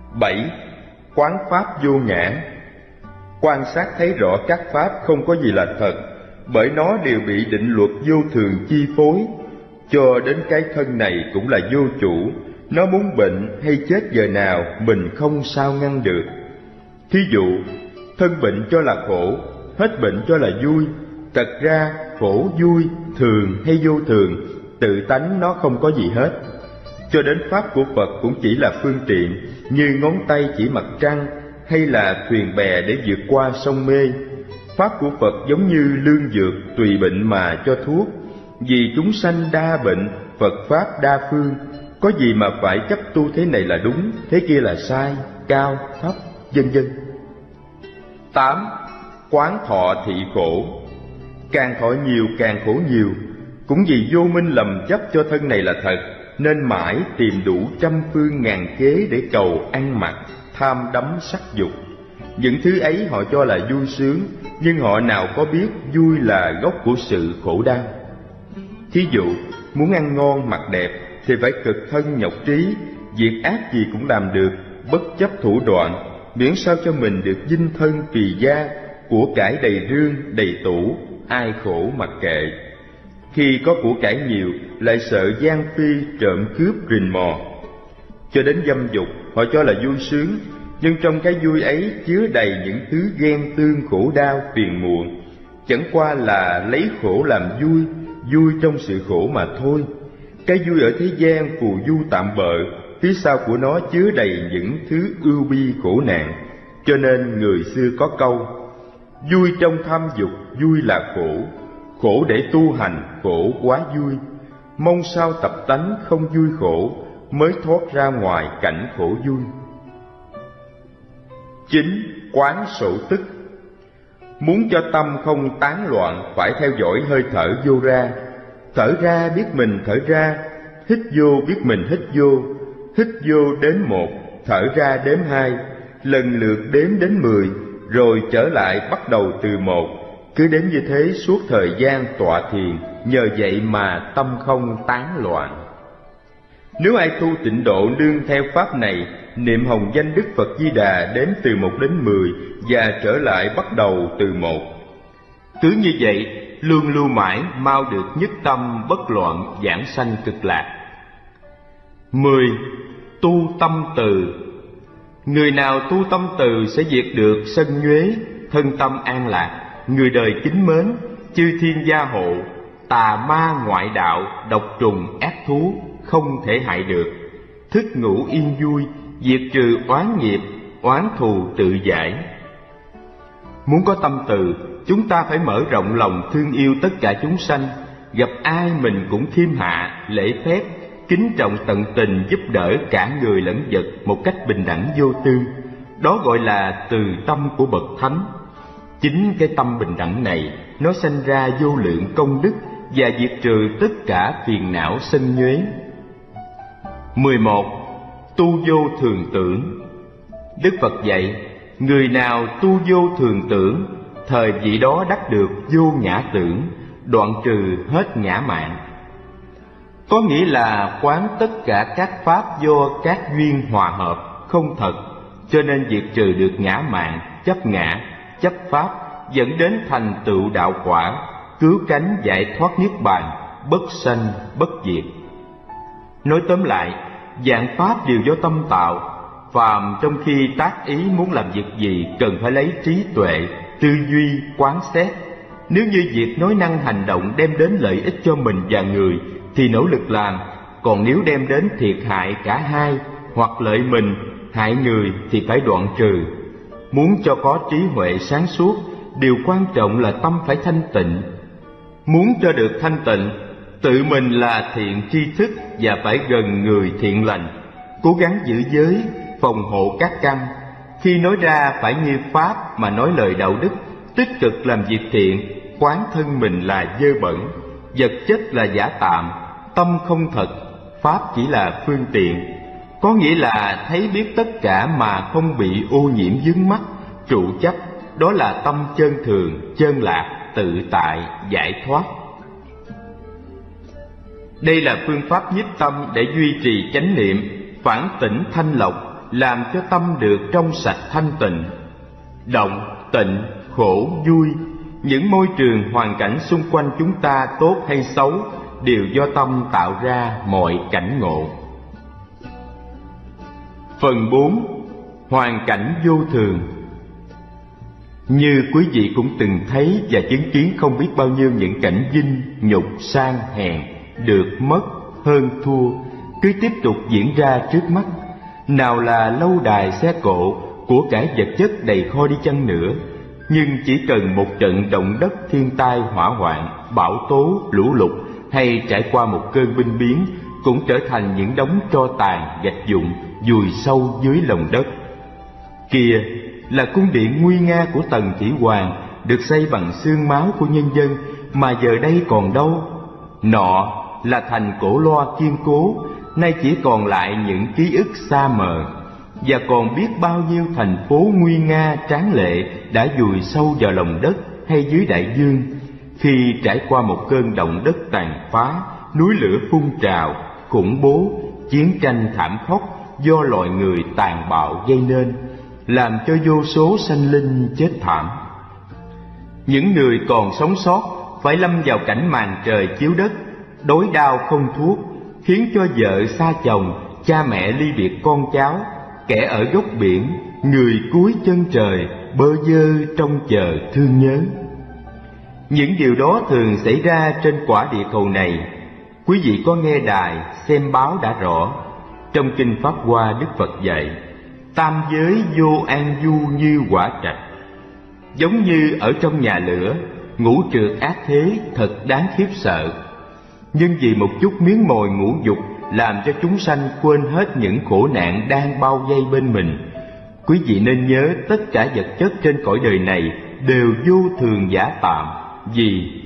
Bảy. Quán pháp vô ngã. Quan sát thấy rõ các pháp không có gì là thật, bởi nó đều bị định luật vô thường chi phối. Cho đến cái thân này cũng là vô chủ, nó muốn bệnh hay chết giờ nào mình không sao ngăn được. Thí dụ, thân bệnh cho là khổ, hết bệnh cho là vui. Thật ra khổ vui, thường hay vô thường, tự tánh nó không có gì hết. Cho đến pháp của Phật cũng chỉ là phương tiện, như ngón tay chỉ mặt trăng, hay là thuyền bè để vượt qua sông mê. Pháp của Phật giống như lương dược, tùy bệnh mà cho thuốc. Vì chúng sanh đa bệnh, Phật Pháp đa phương, có gì mà phải chấp tu thế này là đúng, thế kia là sai, cao, thấp, vân vân. Tám. Quán thọ thị khổ. Càng thọ nhiều càng khổ nhiều. Cũng vì vô minh lầm chấp cho thân này là thật, nên mãi tìm đủ trăm phương ngàn kế để cầu ăn mặc, tham đắm sắc dục. Những thứ ấy họ cho là vui sướng, nhưng họ nào có biết vui là gốc của sự khổ đau. Thí dụ, muốn ăn ngon mặc đẹp thì phải cực thân nhọc trí, việc ác gì cũng làm được, bất chấp thủ đoạn, miễn sao cho mình được dinh thân phì gia, của cải đầy rương đầy tủ, ai khổ mặc kệ. Khi có của cải nhiều lại sợ gian phi trộm cướp rình mò. Cho đến dâm dục họ cho là vui sướng, nhưng trong cái vui ấy chứa đầy những thứ ghen tương khổ đau phiền muộn, chẳng qua là lấy khổ làm vui, vui trong sự khổ mà thôi. Cái vui ở thế gian phù du tạm bợ, phía sau của nó chứa đầy những thứ ưu bi khổ nạn. Cho nên người xưa có câu: vui trong tham dục, vui là khổ, khổ để tu hành, khổ quá vui. Mong sao tập tánh không vui khổ, mới thoát ra ngoài cảnh khổ vui. Chín. Quán sổ tức. Muốn cho tâm không tán loạn, phải theo dõi hơi thở vô ra. Thở ra biết mình thở ra, hít vô biết mình hít vô. Hít vô đếm một, thở ra đếm hai, lần lượt đếm đến mười, rồi trở lại bắt đầu từ một. Cứ đếm như thế suốt thời gian tọa thiền, nhờ vậy mà tâm không tán loạn. Nếu ai tu tịnh độ nương theo pháp này, niệm hồng danh Đức Phật Di Đà đếm từ một đến mười và trở lại bắt đầu từ một. Cứ như vậy, luôn lưu mãi mau được nhất tâm bất loạn giảng sanh cực lạc. Mười. Tu tâm từ. Người nào tu tâm từ sẽ diệt được sân nhuế, thân tâm an lạc, người đời kính mến, chư thiên gia hộ, tà ma ngoại đạo, độc trùng ác thú không thể hại được. Thức ngủ yên vui, diệt trừ oán nghiệp, oán thù tự giải. Muốn có tâm từ, chúng ta phải mở rộng lòng thương yêu tất cả chúng sanh, gặp ai mình cũng khiêm hạ, lễ phép, kính trọng tận tình giúp đỡ cả người lẫn vật một cách bình đẳng vô tư. Đó gọi là từ tâm của bậc thánh. Chính cái tâm bình đẳng này, nó sanh ra vô lượng công đức và diệt trừ tất cả phiền não sân nhuế. Mười một. Tu vô thường tưởng. Đức Phật dạy, người nào tu vô thường tưởng, thời vị đó đắc được vô ngã tưởng, đoạn trừ hết ngã mạn. Có nghĩa là quán tất cả các pháp do các duyên hòa hợp, không thật, cho nên diệt trừ được ngã mạn, chấp ngã, chấp pháp, dẫn đến thành tựu đạo quả, cứu cánh giải thoát niết bàn, bất sanh bất diệt. Nói tóm lại, vạn pháp đều do tâm tạo. Phàm trong khi tác ý muốn làm việc gì cần phải lấy trí tuệ, tư duy, quán xét. Nếu như việc nói năng hành động đem đến lợi ích cho mình và người thì nỗ lực làm, còn nếu đem đến thiệt hại cả hai hoặc lợi mình, hại người thì phải đoạn trừ. Muốn cho có trí huệ sáng suốt, điều quan trọng là tâm phải thanh tịnh. Muốn cho được thanh tịnh, tự mình là thiện tri thức và phải gần người thiện lành, cố gắng giữ giới, phòng hộ các căn. Khi nói ra phải như pháp mà nói lời đạo đức, tích cực làm việc thiện, quán thân mình là dơ bẩn, vật chất là giả tạm, tâm không thật, pháp chỉ là phương tiện. Có nghĩa là thấy biết tất cả mà không bị ô nhiễm vướng mắc, trụ chấp, đó là tâm chân thường, chân lạc, tự tại, giải thoát. Đây là phương pháp nhiếp tâm để duy trì chánh niệm, phản tỉnh thanh lọc, làm cho tâm được trong sạch thanh tịnh. Động, tịnh, khổ, vui, những môi trường hoàn cảnh xung quanh chúng ta tốt hay xấu đều do tâm tạo ra mọi cảnh ngộ. Phần bốn. Hoàn cảnh vô thường. Như quý vị cũng từng thấy và chứng kiến không biết bao nhiêu những cảnh vinh, nhục, sang, hèn, được, mất, hơn, thua cứ tiếp tục diễn ra trước mắt. Nào là lâu đài xe cộ, của cải vật chất đầy kho đi chăng nữa, nhưng chỉ cần một trận động đất, thiên tai, hỏa hoạn, bão tố, lũ lụt hay trải qua một cơn binh biến cũng trở thành những đống tro tàn, gạch vụn vùi sâu dưới lòng đất. Kia là cung điện nguy nga của Tần Thủy Hoàng, được xây bằng xương máu của nhân dân, mà giờ đây còn đâu. Nọ là thành cổ loa kiên cố, nay chỉ còn lại những ký ức xa mờ. Và còn biết bao nhiêu thành phố nguy nga tráng lệ đã vùi sâu vào lòng đất hay dưới đại dương, khi trải qua một cơn động đất tàn phá, núi lửa phun trào, khủng bố, chiến tranh thảm khốc do loài người tàn bạo gây nên, làm cho vô số sanh linh chết thảm. Những người còn sống sót phải lâm vào cảnh màn trời chiếu đất, đói đau không thuốc, khiến cho vợ xa chồng, cha mẹ ly biệt con cháu, kẻ ở góc biển, người cuối chân trời, bơ vơ trông chờ thương nhớ. Những điều đó thường xảy ra trên quả địa cầu này. Quý vị có nghe đài, xem báo đã rõ. Trong Kinh Pháp Hoa, Đức Phật dạy, tam giới vô an du như quả trạch. Giống như ở trong nhà lửa, ngũ trượt ác thế thật đáng khiếp sợ. Nhưng vì một chút miếng mồi ngũ dục làm cho chúng sanh quên hết những khổ nạn đang bao vây bên mình. Quý vị nên nhớ tất cả vật chất trên cõi đời này đều vô thường giả tạm. Vì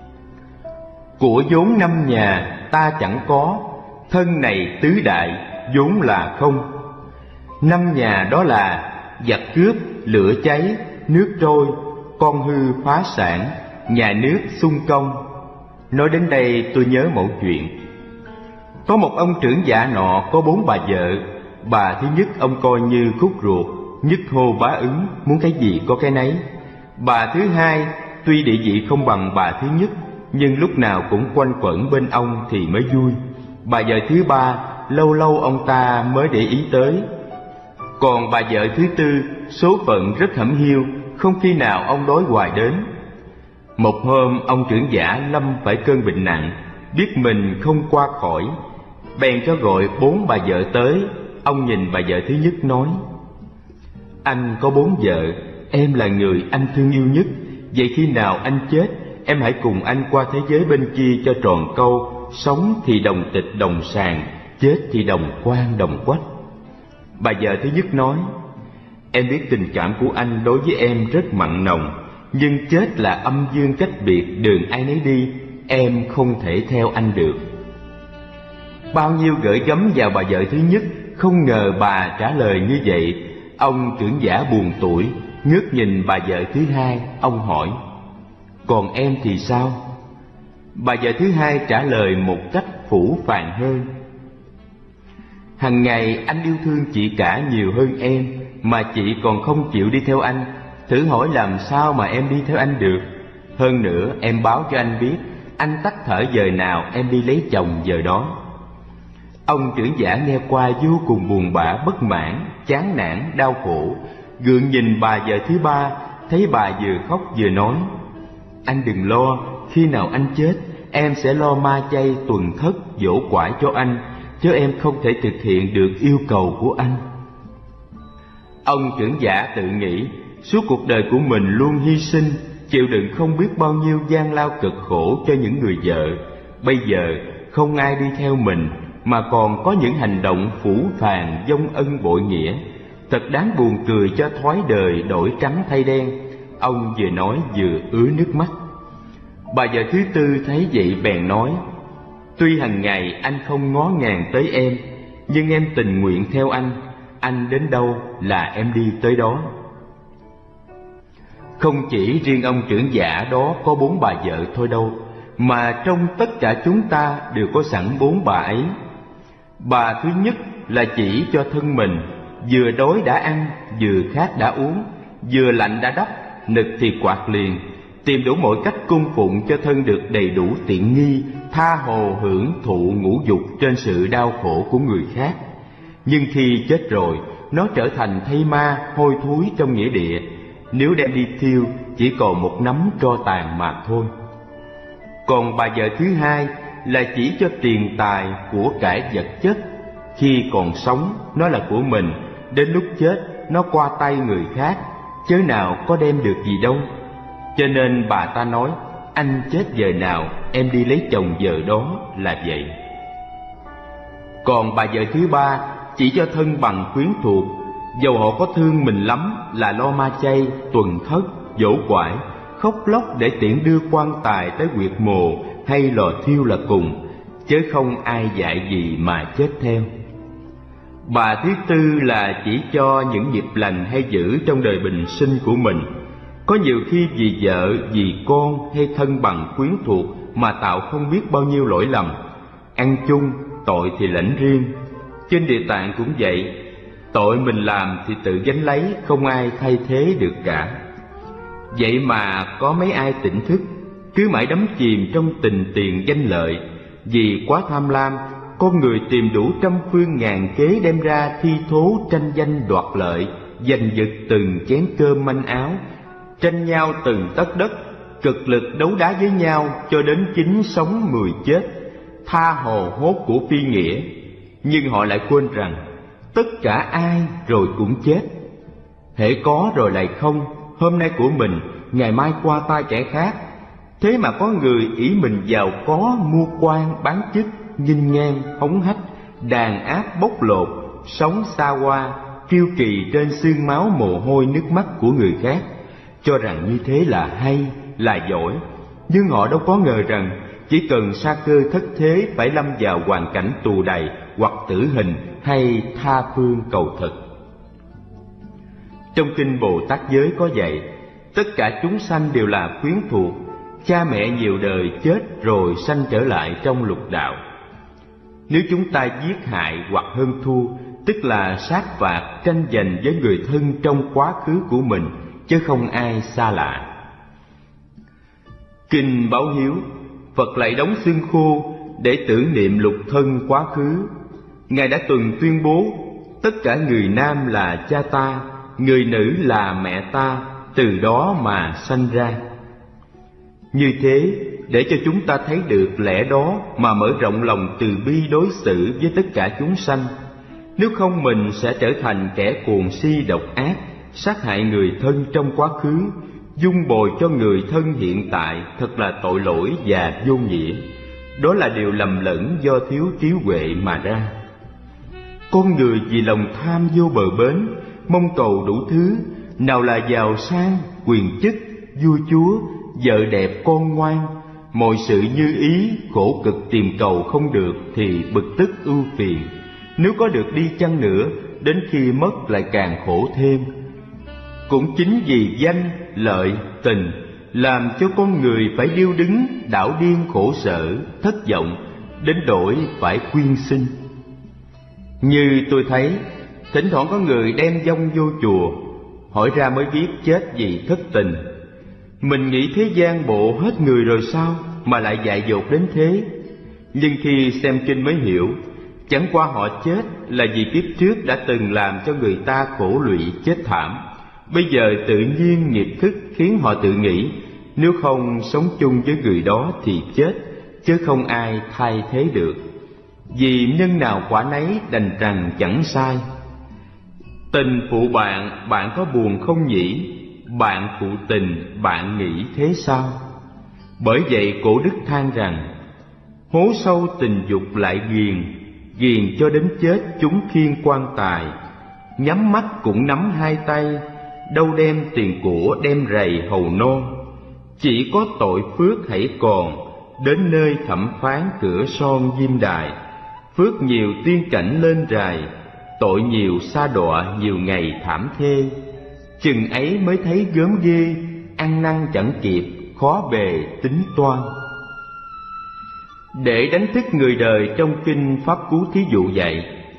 của vốn năm nhà ta chẳng có, thân này tứ đại vốn là không. Năm nhà đó là giặc cướp, lửa cháy, nước trôi, con hư phá sản, nhà nước xung công. Nói đến đây tôi nhớ một chuyện. Có một ông trưởng giả nọ có bốn bà vợ. Bà thứ nhất ông coi như khúc ruột, nhất hô bá ứng, muốn cái gì có cái nấy. Bà thứ hai tuy địa vị không bằng bà thứ nhất, nhưng lúc nào cũng quanh quẩn bên ông thì mới vui. Bà vợ thứ ba lâu lâu ông ta mới để ý tới. Còn bà vợ thứ tư số phận rất hẩm hiu, không khi nào ông đói hoài đến. Một hôm ông trưởng giả lâm phải cơn bệnh nặng, biết mình không qua khỏi, bèn cho gọi bốn bà vợ tới. Ông nhìn bà vợ thứ nhất nói: anh có bốn vợ, em là người anh thương yêu nhất. Vậy khi nào anh chết, em hãy cùng anh qua thế giới bên kia cho tròn câu. Sống thì đồng tịch đồng sàng, chết thì đồng quan đồng quách. Bà vợ thứ nhất nói: em biết tình cảm của anh đối với em rất mặn nồng, nhưng chết là âm dương cách biệt, đường ai nấy đi, em không thể theo anh được. Bao nhiêu gửi gắm vào bà vợ thứ nhất, không ngờ bà trả lời như vậy. Ông trưởng giả buồn tủi, ngước nhìn bà vợ thứ hai. Ông hỏi: còn em thì sao? Bà vợ thứ hai trả lời một cách phũ phàng hơn: hằng ngày anh yêu thương chị cả nhiều hơn em, mà chị còn không chịu đi theo anh. Thử hỏi làm sao mà em đi theo anh được? Hơn nữa em báo cho anh biết, anh tắt thở giờ nào em đi lấy chồng giờ đó. Ông trưởng giả nghe qua vô cùng buồn bã, bất mãn, chán nản, đau khổ, gượng nhìn bà vợ thứ ba, thấy bà vừa khóc vừa nói: anh đừng lo, khi nào anh chết, em sẽ lo ma chay tuần thất dỗ quải cho anh, chứ em không thể thực hiện được yêu cầu của anh. Ông trưởng giả tự nghĩ, suốt cuộc đời của mình luôn hy sinh, chịu đựng không biết bao nhiêu gian lao cực khổ cho những người vợ. Bây giờ không ai đi theo mình, mà còn có những hành động phũ phàng vong ân bội nghĩa, thật đáng buồn cười cho thói đời đổi trắng thay đen. Ông vừa nói vừa ứa nước mắt. Bà vợ thứ tư thấy vậy bèn nói: tuy hàng ngày anh không ngó ngàng tới em, nhưng em tình nguyện theo anh. Anh đến đâu là em đi tới đó. Không chỉ riêng ông trưởng giả đó có bốn bà vợ thôi đâu, mà trong tất cả chúng ta đều có sẵn bốn bà ấy. Bà thứ nhất là chỉ cho thân mình, vừa đói đã ăn, vừa khát đã uống, vừa lạnh đã đắp, nực thì quạt liền, tìm đủ mọi cách cung phụng cho thân được đầy đủ tiện nghi, tha hồ hưởng thụ ngũ dục trên sự đau khổ của người khác. Nhưng khi chết rồi, nó trở thành thây ma hôi thối trong nghĩa địa, nếu đem đi thiêu chỉ còn một nắm tro tàn mà thôi. Còn bà vợ thứ hai là chỉ cho tiền tài của cải vật chất. Khi còn sống nó là của mình, đến lúc chết nó qua tay người khác, chớ nào có đem được gì đâu. Cho nên bà ta nói, anh chết giờ nào em đi lấy chồng giờ đó là vậy. Còn bà vợ thứ ba chỉ cho thân bằng quyến thuộc, dầu họ có thương mình lắm là lo ma chay, tuần thất, dỗ quải, khóc lóc để tiễn đưa quan tài tới huyệt mồ hay lò thiêu là cùng, chứ không ai dạy gì mà chết theo. Bà thứ tư là chỉ cho những nghiệp lành hay dữ trong đời bình sinh của mình. Có nhiều khi vì vợ, vì con hay thân bằng quyến thuộc mà tạo không biết bao nhiêu lỗi lầm. Ăn chung, tội thì lãnh riêng. Trên Địa Tạng cũng vậy, tội mình làm thì tự gánh lấy, không ai thay thế được cả. Vậy mà có mấy ai tỉnh thức, cứ mãi đắm chìm trong tình tiền danh lợi. Vì quá tham lam, con người tìm đủ trăm phương ngàn kế đem ra thi thố tranh danh đoạt lợi, giành giật từng chén cơm manh áo, tranh nhau từng tấc đất, cực lực đấu đá với nhau cho đến chín sống mười chết, tha hồ hốt của phi nghĩa. Nhưng họ lại quên rằng tất cả ai rồi cũng chết, hễ có rồi lại không, hôm nay của mình, ngày mai qua tay kẻ khác. Thế mà có người ỷ mình giàu có, mua quan bán chức, nghinh ngang hống hách, đàn áp bóc lột, sống xa hoa, kiêu kỳ trên xương máu mồ hôi nước mắt của người khác, cho rằng như thế là hay, là giỏi. Nhưng họ đâu có ngờ rằng chỉ cần sa cơ thất thế phải lâm vào hoàn cảnh tù đày hoặc tử hình hay tha phương cầu thực. Trong kinh Bồ Tát giới có dạy, tất cả chúng sanh đều là quyến thuộc, cha mẹ nhiều đời chết rồi sanh trở lại trong lục đạo. Nếu chúng ta giết hại hoặc hơn thua, tức là sát phạt tranh giành với người thân trong quá khứ của mình, chứ không ai xa lạ. Kinh báo hiếu, Phật lại đóng xương khô để tưởng niệm lục thân quá khứ. Ngài đã từng tuyên bố, tất cả người nam là cha ta, người nữ là mẹ ta, từ đó mà sanh ra. Như thế, để cho chúng ta thấy được lẽ đó mà mở rộng lòng từ bi đối xử với tất cả chúng sanh. Nếu không mình sẽ trở thành kẻ cuồng si độc ác, sát hại người thân trong quá khứ, dung bồi cho người thân hiện tại, thật là tội lỗi và vô nghĩa. Đó là điều lầm lẫn do thiếu trí huệ mà ra. Con người vì lòng tham vô bờ bến, mong cầu đủ thứ, nào là giàu sang, quyền chức, vua chúa, vợ đẹp con ngoan, mọi sự như ý, khổ cực tìm cầu không được thì bực tức ưu phiền. Nếu có được đi chăng nữa, đến khi mất lại càng khổ thêm. Cũng chính vì danh, lợi, tình làm cho con người phải điêu đứng, đảo điên khổ sở, thất vọng, đến đổi phải quyên sinh. Như tôi thấy, thỉnh thoảng có người đem vong vô chùa, hỏi ra mới biết chết vì thất tình. Mình nghĩ thế gian bộ hết người rồi sao mà lại dại dột đến thế? Nhưng khi xem kinh mới hiểu, chẳng qua họ chết là vì kiếp trước đã từng làm cho người ta khổ lụy chết thảm. Bây giờ tự nhiên nghiệp thức khiến họ tự nghĩ, nếu không sống chung với người đó thì chết, chứ không ai thay thế được. Vì nhân nào quả nấy đành rằng chẳng sai. Tình phụ bạn, bạn có buồn không nhỉ? Bạn phụ tình, bạn nghĩ thế sao? Bởi vậy cổ đức than rằng, hố sâu tình dục lại ghiền, ghiền cho đến chết chúng khiêng quan tài. Nhắm mắt cũng nắm hai tay, đâu đem tiền của đem rầy hầu non. Chỉ có tội phước hãy còn, đến nơi thẩm phán cửa son diêm đài. Phước nhiều tiên cảnh lên rài, tội nhiều sa đọa nhiều ngày thảm thê. Chừng ấy mới thấy gớm ghê, ăn năn chẳng kịp, khó bề tính toan. Để đánh thức người đời trong kinh Pháp Cú thí dụ dạy,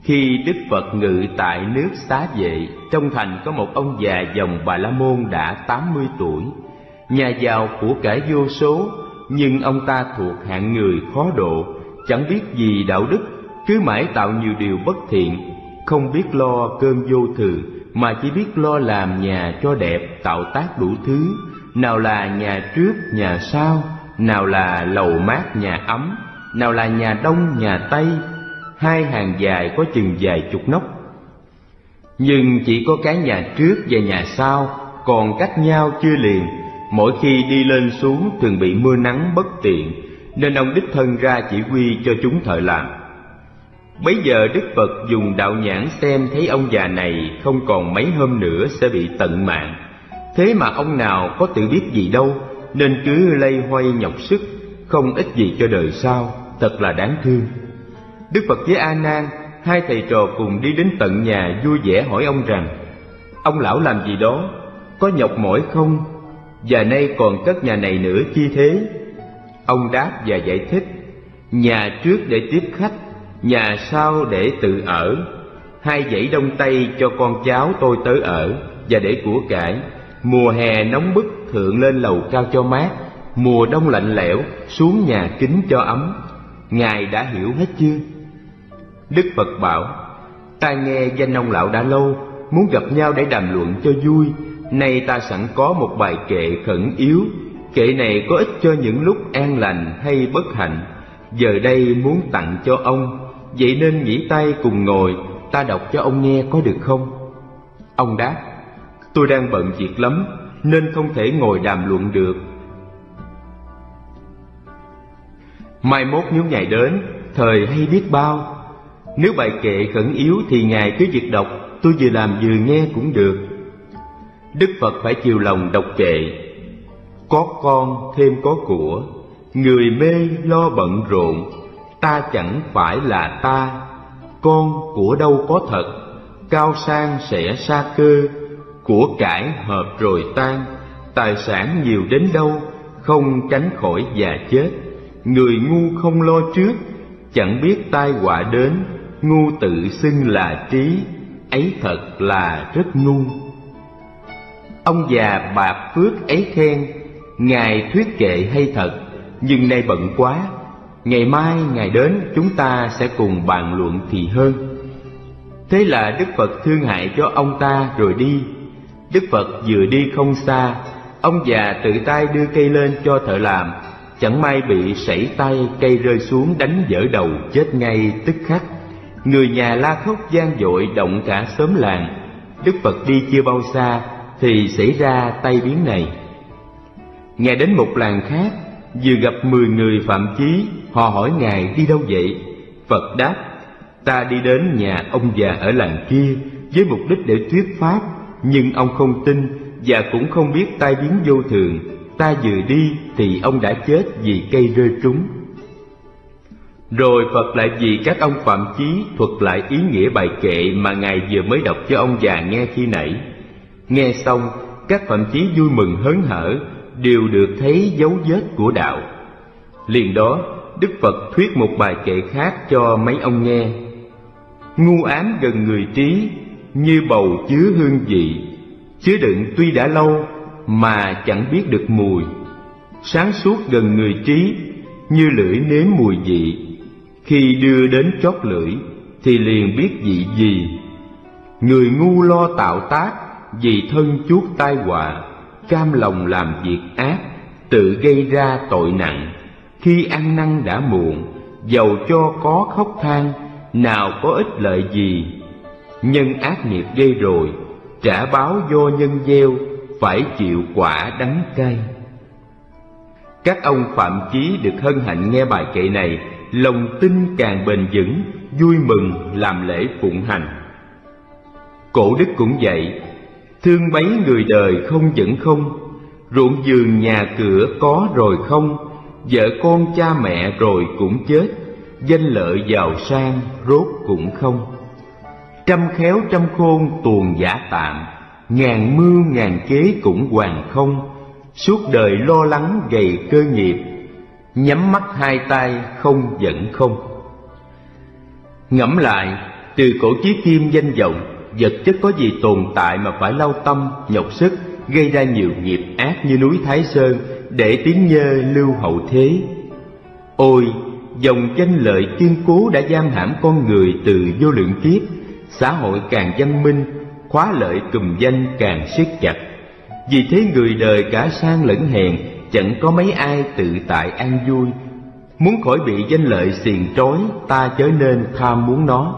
Khi Đức Phật ngự tại nước Xá Vệ, trong thành có một ông già dòng Bà La Môn đã tám mươi tuổi, nhà giàu của cải vô số, nhưng ông ta thuộc hạng người khó độ, chẳng biết gì đạo đức, cứ mãi tạo nhiều điều bất thiện, không biết lo cơm vô thường, mà chỉ biết lo làm nhà cho đẹp, tạo tác đủ thứ, nào là nhà trước, nhà sau, nào là lầu mát, nhà ấm, nào là nhà đông, nhà tây, hai hàng dài có chừng vài chục nóc. Nhưng chỉ có cái nhà trước và nhà sau còn cách nhau chưa liền, mỗi khi đi lên xuống thường bị mưa nắng bất tiện, nên ông đích thân ra chỉ huy cho chúng thợ làm. Bấy giờ Đức Phật dùng đạo nhãn xem thấy ông già này không còn mấy hôm nữa sẽ bị tận mạng. Thế mà ông nào có tự biết gì đâu, nên cứ lây hoay nhọc sức, không ích gì cho đời sau, thật là đáng thương. Đức Phật với A Nan, hai thầy trò cùng đi đến tận nhà, vui vẻ hỏi ông rằng: ông lão làm gì đó, có nhọc mỏi không, và nay còn cất nhà này nữa chi thế? Ông đáp và giải thích: nhà trước để tiếp khách, nhà sau để tự ở, hai dãy đông tây cho con cháu tôi tới ở, và để của cải. Mùa hè nóng bức thượng lên lầu cao cho mát, mùa đông lạnh lẽo xuống nhà kính cho ấm. Ngài đã hiểu hết chưa? Đức Phật bảo: ta nghe danh ông lão đã lâu, muốn gặp nhau để đàm luận cho vui. Nay ta sẵn có một bài kệ khẩn yếu, kệ này có ích cho những lúc an lành hay bất hạnh, giờ đây muốn tặng cho ông, vậy nên nghỉ tay cùng ngồi, ta đọc cho ông nghe có được không? Ông đáp: tôi đang bận việc lắm, nên không thể ngồi đàm luận được. Mai mốt nếu Ngài đến, thời hay biết bao. Nếu bài kệ khẩn yếu thì Ngài cứ việc đọc, tôi vừa làm vừa nghe cũng được. Đức Phật phải chiều lòng đọc kệ: có con thêm có của, người mê lo bận rộn, ta chẳng phải là ta. Con của đâu có thật, cao sang sẽ sa cơ, của cải hợp rồi tan, tài sản nhiều đến đâu, không tránh khỏi già chết. Người ngu không lo trước, chẳng biết tai họa đến, ngu tự xưng là trí, ấy thật là rất ngu. Ông già bạc phước ấy khen: Ngài thuyết kệ hay thật, nhưng nay bận quá, ngày mai Ngài đến chúng ta sẽ cùng bàn luận thì hơn. Thế là Đức Phật thương hại cho ông ta rồi đi. Đức Phật vừa đi không xa, ông già tự tay đưa cây lên cho thợ làm, chẳng may bị sẩy tay, cây rơi xuống đánh vỡ đầu, chết ngay tức khắc. Người nhà la khóc gian dội, động cả xóm làng. Đức Phật đi chưa bao xa thì xảy ra tai biến này. Ngài đến một làng khác, vừa gặp mười người phạm chí. Họ hỏi Ngài đi đâu vậy? Phật đáp: ta đi đến nhà ông già ở làng kia với mục đích để thuyết pháp, nhưng ông không tin và cũng không biết tai biến vô thường. Ta vừa đi thì ông đã chết vì cây rơi trúng. Rồi Phật lại vì các ông phạm chí thuật lại ý nghĩa bài kệ mà Ngài vừa mới đọc cho ông già nghe khi nãy. Nghe xong, các phạm chí vui mừng hớn hở, đều được thấy dấu vết của đạo. Liền đó, Đức Phật thuyết một bài kệ khác cho mấy ông nghe: ngu ám gần người trí, như bầu chứa hương vị, chứa đựng tuy đã lâu mà chẳng biết được mùi. Sáng suốt gần người trí, như lưỡi nếm mùi vị, khi đưa đến chót lưỡi thì liền biết vị gì. Người ngu lo tạo tác, vì thân chuốc tai họa, cam lòng làm việc ác, tự gây ra tội nặng. Khi ăn năn đã muộn, dầu cho có khóc than, nào có ích lợi gì. Nhân ác nghiệp gây rồi, trả báo do nhân gieo, phải chịu quả đắng cay. Các ông phạm chí được hân hạnh nghe bài kệ này, lòng tin càng bền vững, vui mừng làm lễ phụng hành. Cổ đức cũng vậy: thương bấy người đời không vẫn không, ruộng vườn nhà cửa có rồi không, vợ con cha mẹ rồi cũng chết, danh lợi giàu sang rốt cũng không. Trăm khéo trăm khôn tuồng giả tạm, ngàn mưu ngàn kế cũng hoàn không. Suốt đời lo lắng gầy cơ nghiệp, nhắm mắt hai tay không vẫn không. Ngẫm lại, từ cổ chí kim danh vọng, vật chất có gì tồn tại mà phải lao tâm, nhọc sức, gây ra nhiều nghiệp ác như núi Thái Sơn, để tiếng nhơ lưu hậu thế. Ôi, dòng danh lợi kiên cố đã giam hãm con người từ vô lượng kiếp. Xã hội càng văn minh, khóa lợi cùm danh càng siết chặt. Vì thế người đời cả sang lẫn hèn, chẳng có mấy ai tự tại an vui. Muốn khỏi bị danh lợi xiềng trói, ta chớ nên tham muốn nó.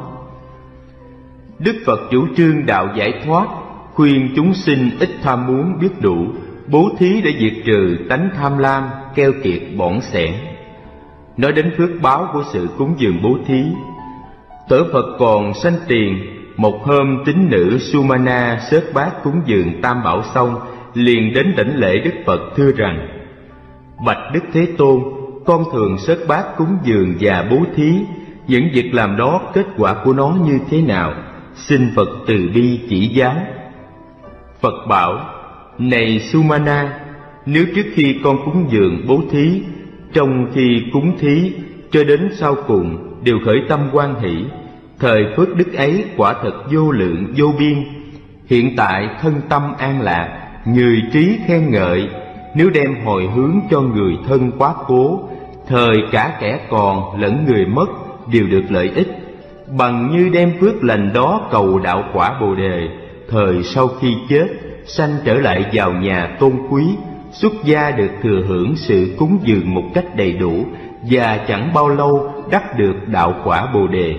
Đức Phật chủ trương đạo giải thoát, khuyên chúng sinh ít tham muốn biết đủ, bố thí để diệt trừ tánh tham lam, keo kiệt bỏn sẻn. Nói đến phước báo của sự cúng dường bố thí, Tổ Phật còn sanh tiền. Một hôm tín nữ Sumana xớt bát cúng dường tam bảo xong, liền đến đảnh lễ Đức Phật thưa rằng: Bạch Đức Thế Tôn, con thường xớt bát cúng dường và bố thí, những việc làm đó kết quả của nó như thế nào? Xin Phật từ bi chỉ giáo. Phật bảo: Này Sumana, nếu trước khi con cúng dường bố thí, trong khi cúng thí cho đến sau cùng đều khởi tâm hoan hỷ, thời phước đức ấy quả thật vô lượng vô biên. Hiện tại thân tâm an lạc, người trí khen ngợi, nếu đem hồi hướng cho người thân quá cố, thời cả kẻ còn lẫn người mất đều được lợi ích, bằng như đem phước lành đó cầu đạo quả Bồ Đề, thời sau khi chết sanh trở lại vào nhà tôn quý, xuất gia được thừa hưởng sự cúng dường một cách đầy đủ, và chẳng bao lâu đắc được đạo quả Bồ Đề.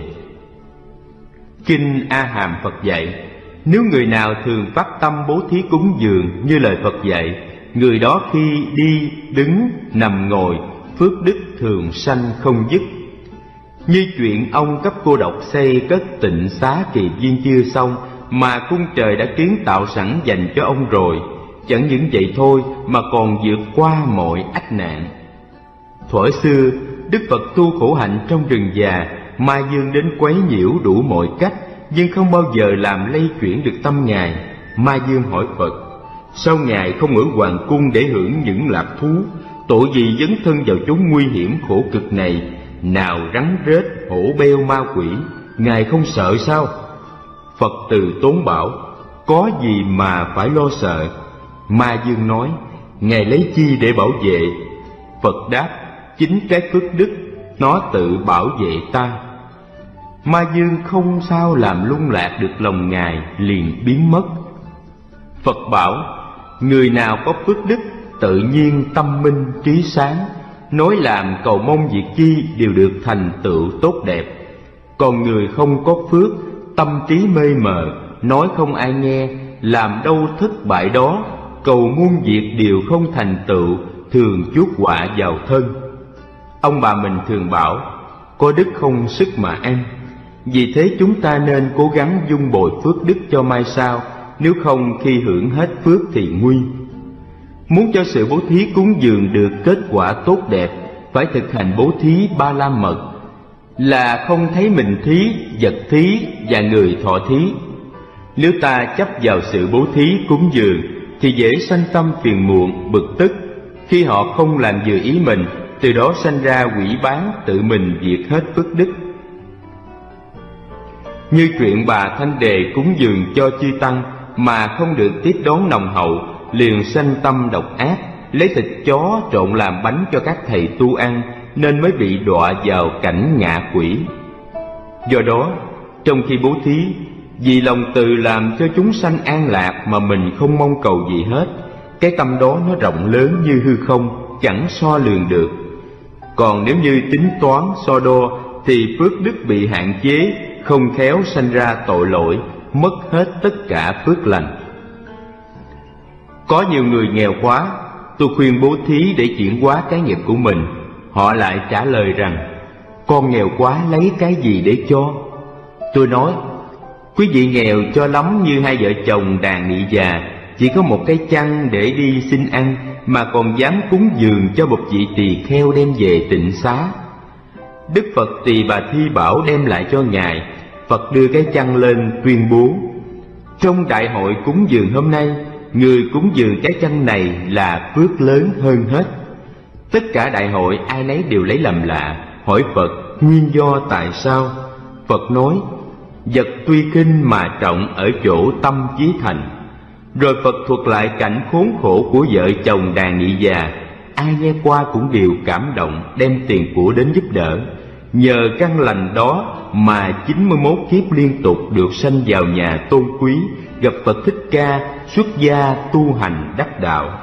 Kinh A Hàm Phật dạy, nếu người nào thường phát tâm bố thí cúng dường như lời Phật dạy, người đó khi đi, đứng, nằm ngồi, phước đức thường sanh không dứt. Như chuyện ông cấp cô độc xây cất tịnh xá Kỳ Viên chưa xong, mà cung trời đã kiến tạo sẵn dành cho ông rồi. Chẳng những vậy thôi mà còn vượt qua mọi ách nạn. Thuở xưa, Đức Phật tu khổ hạnh trong rừng già, Ma Dương đến quấy nhiễu đủ mọi cách, nhưng không bao giờ làm lay chuyển được tâm Ngài. Ma Dương hỏi Phật: sao Ngài không ở hoàng cung để hưởng những lạc thú? Tội gì dấn thân vào chốn nguy hiểm khổ cực này? Nào rắn rết, hổ beo, ma quỷ, Ngài không sợ sao? Phật từ tốn bảo: có gì mà phải lo sợ? Ma Dương nói: Ngài lấy chi để bảo vệ? Phật đáp: chính cái phước đức, nó tự bảo vệ ta. Ma Dương không sao làm lung lạc được lòng Ngài, liền biến mất. Phật bảo: người nào có phước đức, tự nhiên tâm minh trí sáng, nói làm cầu mong việc chi đều được thành tựu tốt đẹp. Còn người không có phước, tâm trí mê mờ, nói không ai nghe, làm đâu thất bại đó, cầu muôn việc đều không thành tựu, thường chuốc họa vào thân. Ông bà mình thường bảo: có đức không sức mà ăn. Vì thế chúng ta nên cố gắng dung bồi phước đức cho mai sau, nếu không khi hưởng hết phước thì nguy. Muốn cho sự bố thí cúng dường được kết quả tốt đẹp, phải thực hành bố thí ba la mật, là không thấy mình thí, vật thí và người thọ thí. Nếu ta chấp vào sự bố thí cúng dường thì dễ sanh tâm phiền muộn, bực tức. Khi họ không làm vừa ý mình, từ đó sanh ra quỷ bán, tự mình diệt hết phước đức. Như chuyện bà Thanh Đề cúng dường cho chư tăng mà không được tiếp đón nồng hậu, liền sanh tâm độc ác, lấy thịt chó trộn làm bánh cho các thầy tu ăn, nên mới bị đọa vào cảnh ngạ quỷ. Do đó, trong khi bố thí, vì lòng từ làm cho chúng sanh an lạc mà mình không mong cầu gì hết, cái tâm đó nó rộng lớn như hư không, chẳng so lường được. Còn nếu như tính toán so đo thì phước đức bị hạn chế, không khéo sanh ra tội lỗi, mất hết tất cả phước lành. Có nhiều người nghèo quá, tôi khuyên bố thí để chuyển hóa cái nghiệp của mình. Họ lại trả lời rằng: con nghèo quá lấy cái gì để cho? Tôi nói: quý vị nghèo cho lắm như hai vợ chồng đàn nị già, chỉ có một cái chăn để đi xin ăn mà còn dám cúng dường cho một vị tỳ kheo đem về tịnh xá. Đức Phật Tỳ Bà Thi bảo đem lại cho Ngài. Phật đưa cái chăn lên tuyên bố: trong đại hội cúng dường hôm nay, người cúng dường cái chăn này là phước lớn hơn hết. Tất cả đại hội ai nấy đều lấy làm lạ, hỏi Phật nguyên do tại sao. Phật nói: Vật tuy khinh mà trọng ở chỗ tâm chí thành. Rồi Phật thuật lại cảnh khốn khổ của vợ chồng đàn nghị già. Ai nghe qua cũng đều cảm động, đem tiền của đến giúp đỡ. Nhờ căn lành đó mà chín mươi mốt kiếp liên tục được sanh vào nhà tôn quý, gặp Phật Thích Ca, xuất gia tu hành đắc đạo.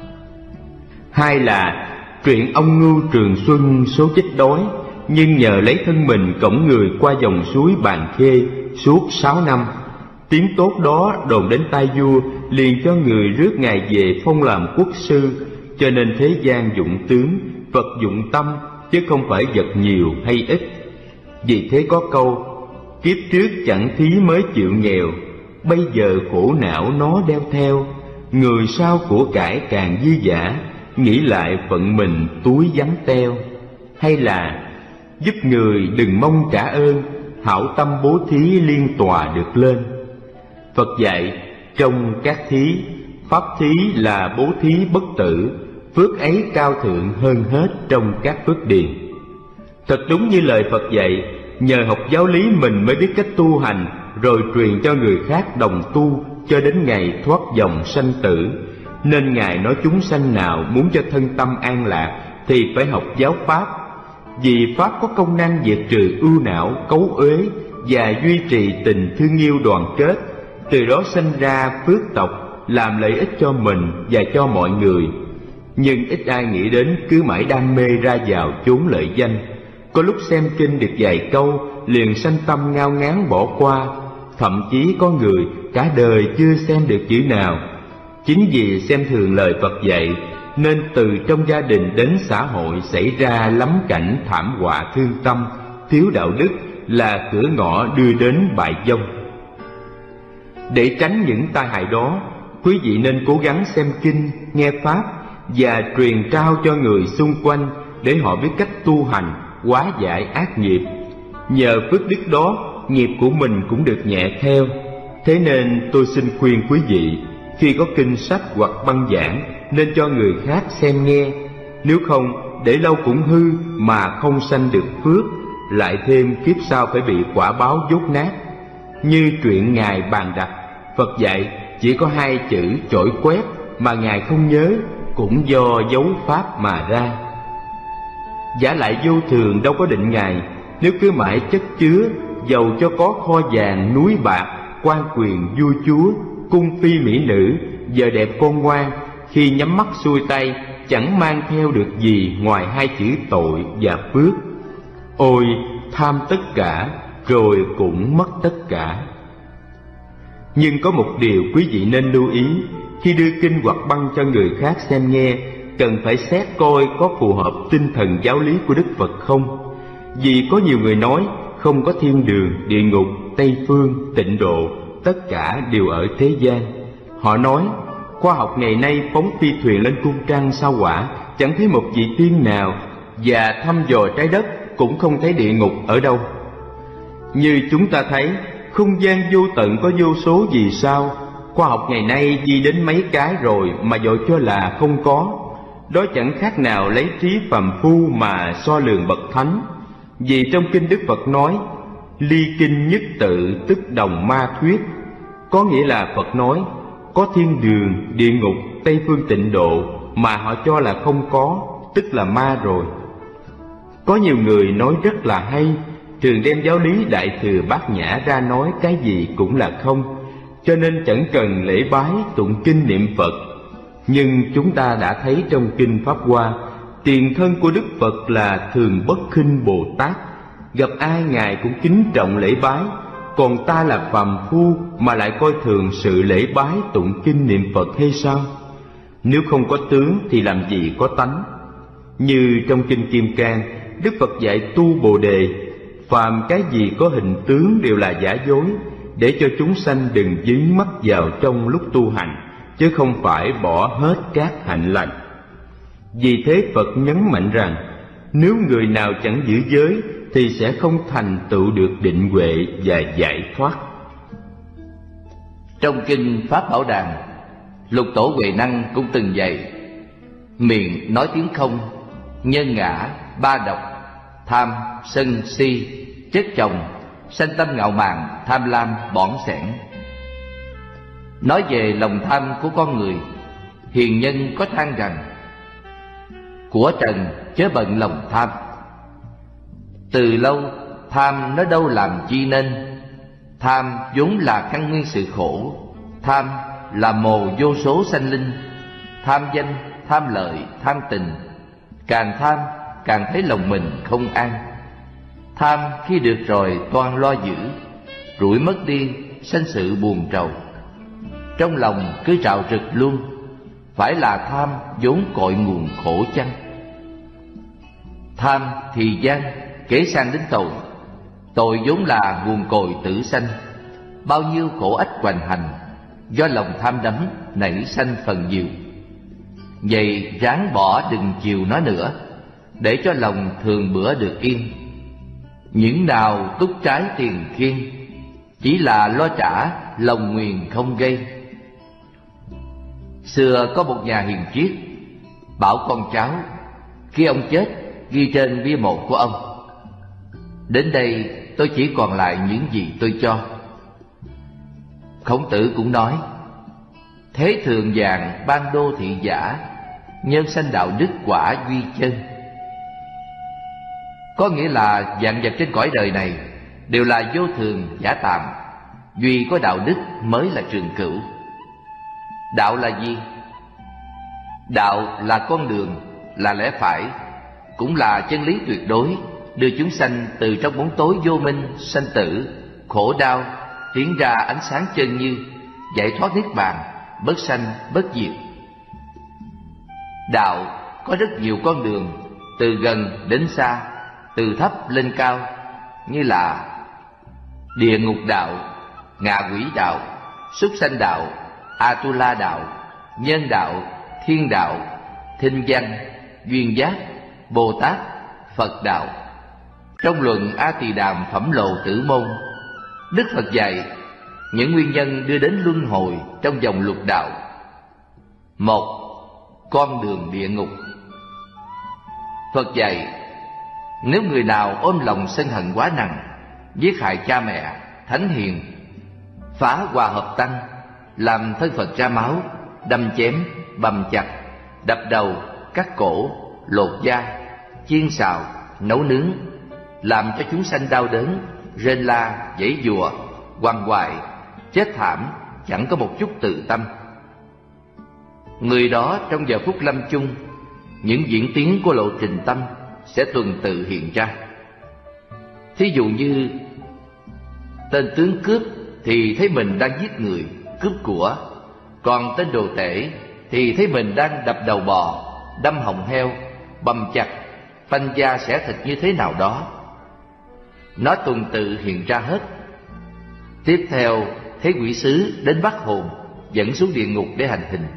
Hai là truyện ông Ngưu Trường Xuân số chết đói, nhưng nhờ lấy thân mình cõng người qua dòng suối Bàn Khê suốt sáu năm. Tiếng tốt đó đồn đến tai vua, liền cho người rước ngài về phong làm quốc sư. Cho nên thế gian dụng tướng, Phật dụng tâm, chứ không phải vật nhiều hay ít. Vì thế có câu, kiếp trước chẳng thí mới chịu nghèo, bây giờ khổ não nó đeo theo. Người sau của cải càng dư dả, nghĩ lại phận mình túi vắng teo. Hay là giúp người đừng mong trả ơn, hảo tâm bố thí liên tòa được lên. Phật dạy trong các thí, pháp thí là bố thí bất tử, phước ấy cao thượng hơn hết trong các phước điền. Thật đúng như lời Phật dạy, nhờ học giáo lý mình mới biết cách tu hành, rồi truyền cho người khác đồng tu cho đến ngày thoát dòng sanh tử. Nên Ngài nói chúng sanh nào muốn cho thân tâm an lạc thì phải học giáo Pháp. Vì Pháp có công năng diệt trừ ưu não, cấu uế và duy trì tình thương yêu đoàn kết. Từ đó sanh ra phước tộc, làm lợi ích cho mình và cho mọi người. Nhưng ít ai nghĩ đến cứ mãi đam mê ra vào chốn lợi danh. Có lúc xem kinh được vài câu liền sanh tâm ngao ngán bỏ qua. Thậm chí có người cả đời chưa xem được chữ nào. Chính vì xem thường lời Phật dạy, nên từ trong gia đình đến xã hội xảy ra lắm cảnh thảm họa thương tâm, thiếu đạo đức là cửa ngõ đưa đến bại vong. Để tránh những tai hại đó, quý vị nên cố gắng xem kinh, nghe Pháp và truyền trao cho người xung quanh để họ biết cách tu hành, hóa giải ác nghiệp. Nhờ phước đức đó, nghiệp của mình cũng được nhẹ theo. Thế nên tôi xin khuyên quý vị, khi có kinh sách hoặc băng giảng nên cho người khác xem nghe. Nếu không, để lâu cũng hư mà không sanh được phước, lại thêm kiếp sau phải bị quả báo dốt nát. Như truyện Ngài Bàn Đặc, Phật dạy chỉ có hai chữ chổi quét mà Ngài không nhớ, cũng do dấu Pháp mà ra. Giả lại vô thường đâu có định Ngài, nếu cứ mãi chất chứa, dầu cho có kho vàng núi bạc, quan quyền vua chúa, cung phi mỹ nữ, vợ đẹp con ngoan, khi nhắm mắt xuôi tay chẳng mang theo được gì ngoài hai chữ tội và phước. Ôi tham tất cả rồi cũng mất tất cả. Nhưng có một điều quý vị nên lưu ý, khi đưa kinh hoặc băng cho người khác xem nghe, cần phải xét coi có phù hợp tinh thần giáo lý của Đức Phật không. Vì có nhiều người nói không có thiên đường, địa ngục, Tây phương, tịnh độ, tất cả đều ở thế gian. Họ nói khoa học ngày nay phóng phi thuyền lên cung trăng sao Hỏa, chẳng thấy một vị tiên nào, và thăm dò trái đất cũng không thấy địa ngục ở đâu. Như chúng ta thấy, không gian vô tận có vô số vì sao. Khoa học ngày nay đi đến mấy cái rồi mà dội cho là không có. Đó chẳng khác nào lấy trí phàm phu mà so lường bậc thánh. Vì trong kinh Đức Phật nói, ly kinh nhất tự tức đồng ma thuyết. Có nghĩa là Phật nói, có thiên đường, địa ngục, Tây phương tịnh độ mà họ cho là không có, tức là ma rồi. Có nhiều người nói rất là hay, thường đem giáo lý Đại Thừa Bát Nhã ra nói cái gì cũng là không, cho nên chẳng cần lễ bái, tụng kinh niệm Phật. Nhưng chúng ta đã thấy trong kinh Pháp Hoa, tiền thân của Đức Phật là Thường Bất Khinh Bồ Tát, gặp ai Ngài cũng kính trọng lễ bái. Còn ta là phàm phu mà lại coi thường sự lễ bái tụng kinh niệm Phật hay sao? Nếu không có tướng thì làm gì có tánh? Như trong kinh Kim Cang, Đức Phật dạy tu Bồ Đề, phàm cái gì có hình tướng đều là giả dối, để cho chúng sanh đừng dính mắc vào trong lúc tu hành, chứ không phải bỏ hết các hạnh lành. Vì thế Phật nhấn mạnh rằng, nếu người nào chẳng giữ giới thì sẽ không thành tựu được định huệ và giải thoát. Trong kinh Pháp Bảo Đàn, Lục Tổ Huệ Năng cũng từng dạy, miệng nói tiếng không, nhân ngã, ba độc, tham, sân, si, chất chồng, sanh tâm ngạo mạn, tham lam, bỏn sẻn. Nói về lòng tham của con người, hiền nhân có than rằng: của trần chớ bận lòng tham. Từ lâu tham nó đâu làm chi nên. Tham vốn là căn nguyên sự khổ. Tham là mồ vô số sanh linh. Tham danh, tham lợi, tham tình. Càng tham càng thấy lòng mình không an. Tham khi được rồi toan lo giữ, rủi mất đi sanh sự buồn trầu. Trong lòng cứ trạo rực luôn, phải là tham vốn cội nguồn khổ chăng? Tham thì gian, kể sang đến tội. Tội vốn là nguồn cội tử sanh. Bao nhiêu khổ ách hoành hành, do lòng tham đắm nảy sanh phần nhiều. Vậy ráng bỏ đừng chiều nó nữa, để cho lòng thường bữa được yên. Những nào túc trái tiền kiên, chỉ là lo trả lòng nguyền không gây. Xưa có một nhà hiền triết bảo con cháu khi ông chết ghi trên bia mộ của ông: đến đây tôi chỉ còn lại những gì tôi cho. Khổng Tử cũng nói: thế thường vàng ban đô thị giả, nhân sanh đạo đức quả duy chân. Có nghĩa là vạn vật trên cõi đời này đều là vô thường giả tạm, duy có đạo đức mới là trường cửu. Đạo là gì? Đạo là con đường, là lẽ phải, cũng là chân lý tuyệt đối, đưa chúng sanh từ trong bóng tối vô minh, sanh tử, khổ đau, tiến ra ánh sáng chân như, giải thoát niết bàn, bất sanh bất diệt. Đạo có rất nhiều con đường, từ gần đến xa, từ thấp lên cao, như là địa ngục đạo, ngạ quỷ đạo, súc sanh đạo, Atula đạo, nhân đạo, thiên đạo, thinh văn, duyên giác, Bồ Tát, Phật đạo. Trong luận A Tỳ Đàm Phẩm Lộ Tử Môn, Đức Phật dạy những nguyên nhân đưa đến luân hồi trong dòng lục đạo. Một, con đường địa ngục. Phật dạy nếu người nào ôm lòng sân hận quá nặng, giết hại cha mẹ, thánh hiền, phá hòa hợp tăng, làm thân Phật ra máu, đâm chém, bầm chặt, đập đầu, cắt cổ, lột da, chiên xào, nấu nướng, làm cho chúng sanh đau đớn, rên la, giãy giụa, quằn quại, chết thảm, chẳng có một chút tự tâm. Người đó trong giờ phút lâm chung, những diễn tiến của lộ trình tâm sẽ tuần tự hiện ra. Thí dụ như tên tướng cướp thì thấy mình đang giết người, cướp của, còn tên đồ tể thì thấy mình đang đập đầu bò, đâm họng heo, bầm chặt, phanh da xẻ thịt như thế nào đó. Nó tuần tự hiện ra hết. Tiếp theo thấy quỷ sứ đến bắt hồn, dẫn xuống địa ngục để hành hình.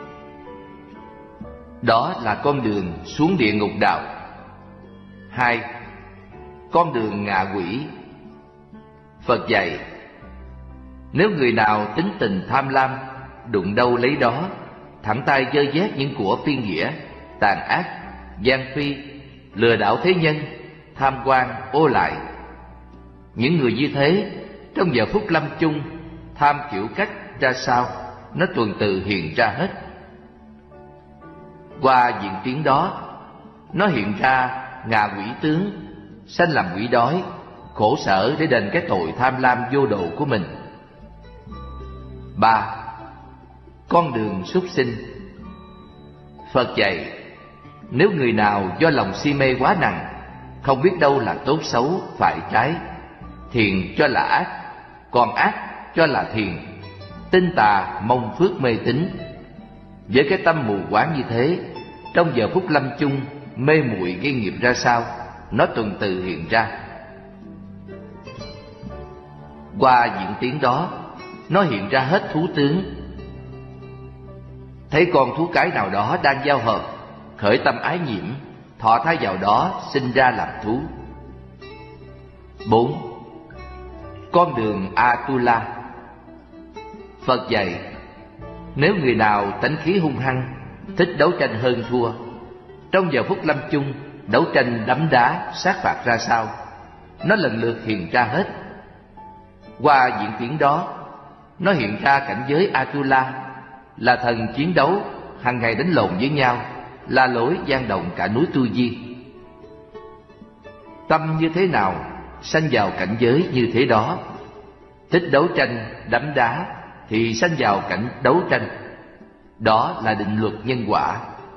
Đó là con đường xuống địa ngục đạo. Hai, con đường ngạ quỷ. Phật dạy nếu người nào tính tình tham lam, đụng đâu lấy đó, thẳng tay dơ vét những của phi nghĩa, tàn ác, gian phi, lừa đảo thế nhân, tham quan, ô lại. Những người như thế trong giờ phút lâm chung, tham kiểu cách ra sao, nó tuần tự hiện ra hết. Qua diễn tiến đó, nó hiện ra ngạ quỷ tướng, sanh làm quỷ đói, khổ sở để đền cái tội tham lam vô độ của mình. Ba, con đường súc sinh. Phật dạy nếu người nào do lòng si mê quá nặng, không biết đâu là tốt xấu, phải trái, thiện cho là ác, còn ác cho là thiện, tinh tà mong phước mê tín. Với cái tâm mù quáng như thế, trong giờ phút lâm chung, mê muội gây nghiệp ra sao, nó tuần tự hiện ra. Qua diễn tiến đó, nó hiện ra hết thú tướng. Thấy con thú cái nào đó đang giao hợp, khởi tâm ái nhiễm, thọ thai vào đó, sinh ra làm thú. Bốn, con đường Atula. Phật dạy nếu người nào tánh khí hung hăng, thích đấu tranh hơn thua, trong giờ phút lâm chung, đấu tranh đấm đá, sát phạt ra sao, nó lần lượt hiện ra hết. Qua diễn tiến đó, nó hiện ra cảnh giới Atula, là thần chiến đấu, hàng ngày đánh lộn với nhau, la lối gian động cả núi Tu Di. Tâm như thế nào, sanh vào cảnh giới như thế đó. Thích đấu tranh, đấm đá thì sanh vào cảnh đấu tranh. Đó là định luật nhân quả.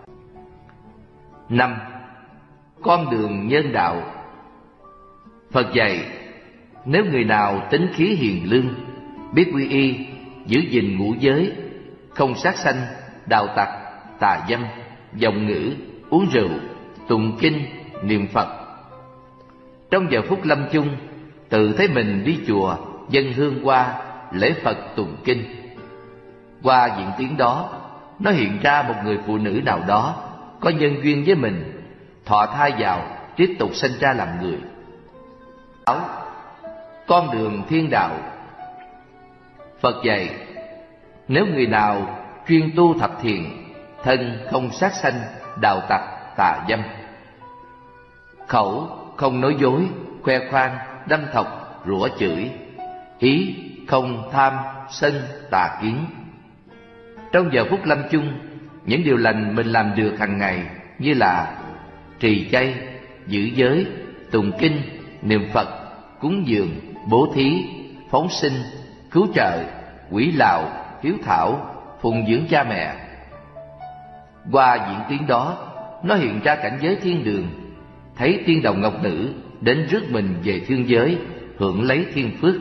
Năm. Con đường nhân đạo. Phật dạy, nếu người nào tính khí hiền lương, biết quy y, giữ gìn ngũ giới, không sát sanh, đào tặc, tà dâm, vọng ngữ, uống rượu, tụng kinh, niệm Phật, trong giờ phút lâm chung, tự thấy mình đi chùa, dâng hương qua, lễ Phật tụng kinh. Qua diễn tiến đó, nó hiện ra một người phụ nữ nào đó có nhân duyên với mình, thọ thai vào, tiếp tục sinh ra làm người. Sáu. Con đường thiên đạo. Phật dạy, nếu người nào chuyên tu thập thiện, thân không sát sanh, đào tặc, tà dâm, khẩu không nói dối, khoe khoang, đâm thọc, rủa chửi, ý không tham, sân, tà kiến. Trong giờ phút lâm chung, những điều lành mình làm được hàng ngày như là trì chay, giữ giới, tụng kinh, niệm Phật, cúng dường, bố thí, phóng sinh, cứu trợ, quỷ lạo, hiếu thảo, phụng dưỡng cha mẹ. Qua diễn tiến đó, nó hiện ra cảnh giới thiên đường, thấy tiên đồng ngọc nữ đến rước mình về thiên giới, hưởng lấy thiên phước.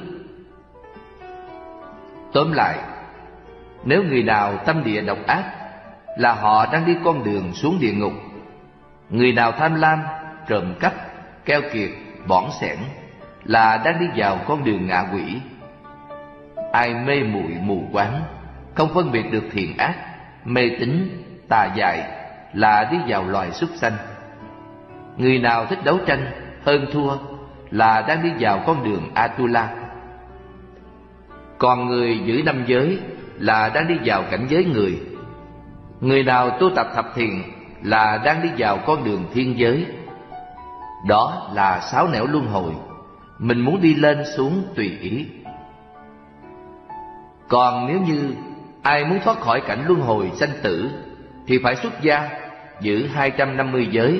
Tóm lại, nếu người nào tâm địa độc ác, là họ đang đi con đường xuống địa ngục. Người nào tham lam, trộm cắp, keo kiệt, bỏng sẻn, là đang đi vào con đường ngạ quỷ. Ai mê muội mù quáng, không phân biệt được thiện ác, mê tín, tà dại, là đi vào loài súc sanh. Người nào thích đấu tranh, hơn thua, là đang đi vào con đường Atula. Còn người giữ năm giới là đang đi vào cảnh giới người. Người nào tu tập thập thiện là đang đi vào con đường thiên giới. Đó là sáu nẻo luân hồi, mình muốn đi lên xuống tùy ý. Còn nếu như ai muốn thoát khỏi cảnh luân hồi sanh tử, thì phải xuất gia, giữ hai trăm năm mươi giới,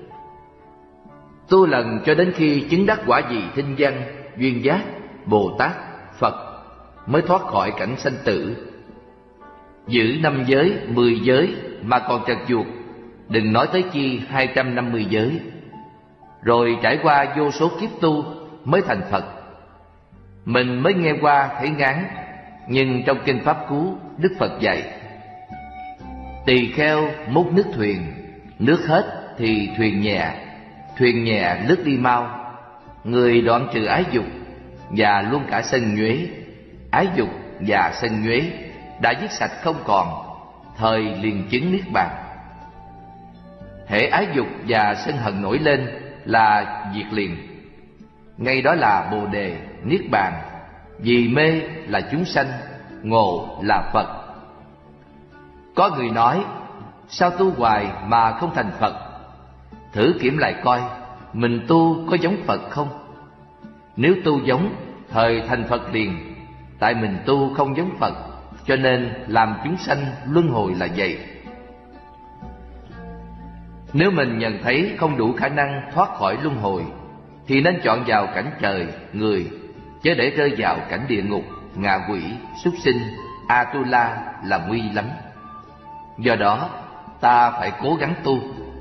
tu lần cho đến khi chứng đắc quả vị thinh văn, duyên giác, Bồ Tát, Phật, mới thoát khỏi cảnh sanh tử. Giữ năm giới, mười giới mà còn trật chuột, đừng nói tới chi hai trăm năm mươi giới. Rồi trải qua vô số kiếp tu mới thành Phật. Mình mới nghe qua thấy ngán, nhưng trong kinh Pháp Cú, Đức Phật dạy: tỳ kheo múc nước thuyền, nước hết thì thuyền nhẹ, thuyền nhẹ lướt đi mau. Người đoạn trừ ái dục và luôn cả sân nhuế, ái dục và sân nhuế đã giết sạch không còn, thời liền chứng niết bàn. Hễ ái dục và sân hận nổi lên là diệt liền, ngay đó là Bồ đề, niết bàn. Vì mê là chúng sanh, ngộ là Phật. Có người nói, sao tu hoài mà không thành Phật? Thử kiểm lại coi, mình tu có giống Phật không? Nếu tu giống, thời thành Phật liền. Tại mình tu không giống Phật, cho nên làm chúng sanh luân hồi là vậy. Nếu mình nhận thấy không đủ khả năng thoát khỏi luân hồi, thì nên chọn vào cảnh trời, người, chứ để rơi vào cảnh địa ngục, ngạ quỷ, súc sinh, Atula là nguy lắm. Do đó, ta phải cố gắng tu.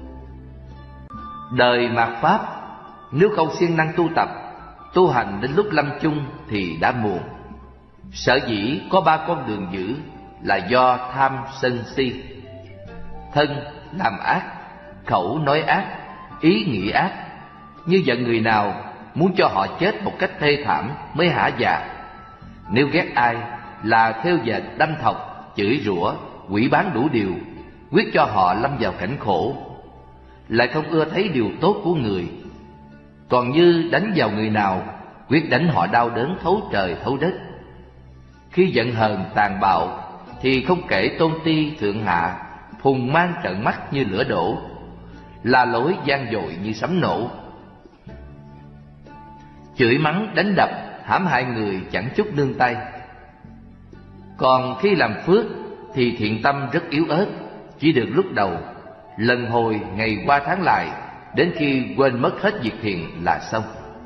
Đời mạt Pháp, nếu không siêng năng tu tập, tu hành đến lúc lâm chung thì đã muộn. Sở dĩ có ba con đường giữ là do tham sân si. Thân làm ác, khẩu nói ác, ý nghĩ ác. Như giận người nào, muốn cho họ chết một cách thê thảm mới hả dạ. Nếu ghét ai là theo dệt, đâm thọc, chửi rủa, quỷ bán đủ điều, quyết cho họ lâm vào cảnh khổ. Lại không ưa thấy điều tốt của người. Còn như đánh vào người nào, quyết đánh họ đau đớn thấu trời thấu đất. Khi giận hờn tàn bạo thì không kể tôn ti thượng hạ, phùng mang trợn mắt như lửa đổ, la lối gian dội như sấm nổ. Chửi mắng đánh đập hãm hại người chẳng chút nương tay. Còn khi làm phước thì thiện tâm rất yếu ớt, chỉ được lúc đầu, lần hồi ngày qua tháng lại, đến khi quên mất hết việc thiện là xong.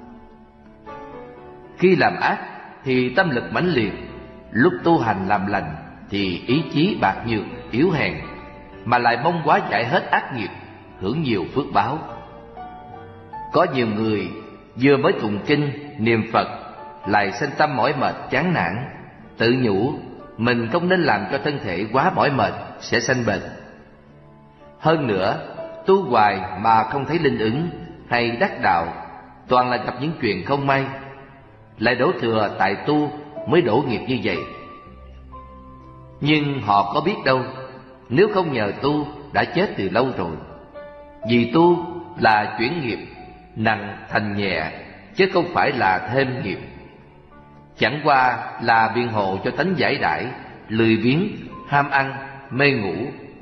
Khi làm ác thì tâm lực mãnh liệt, lúc tu hành làm lành thì ý chí bạc nhược, yếu hèn, mà lại mong quá giải hết ác nghiệp, hưởng nhiều phước báo. Có nhiều người vừa mới tụng kinh, niệm Phật, lại sanh tâm mỏi mệt, chán nản, tự nhủ mình không nên làm cho thân thể quá mỏi mệt, sẽ sanh bệnh. Hơn nữa, tu hoài mà không thấy linh ứng hay đắc đạo, toàn là gặp những chuyện không may, lại đổ thừa tại tu mới đổ nghiệp như vậy. Nhưng họ có biết đâu, nếu không nhờ tu đã chết từ lâu rồi. Vì tu là chuyển nghiệp, nặng thành nhẹ, chứ không phải là thêm nghiệp. Chẳng qua là biện hộ cho tánh giải đãi, lười biếng, ham ăn, mê ngủ.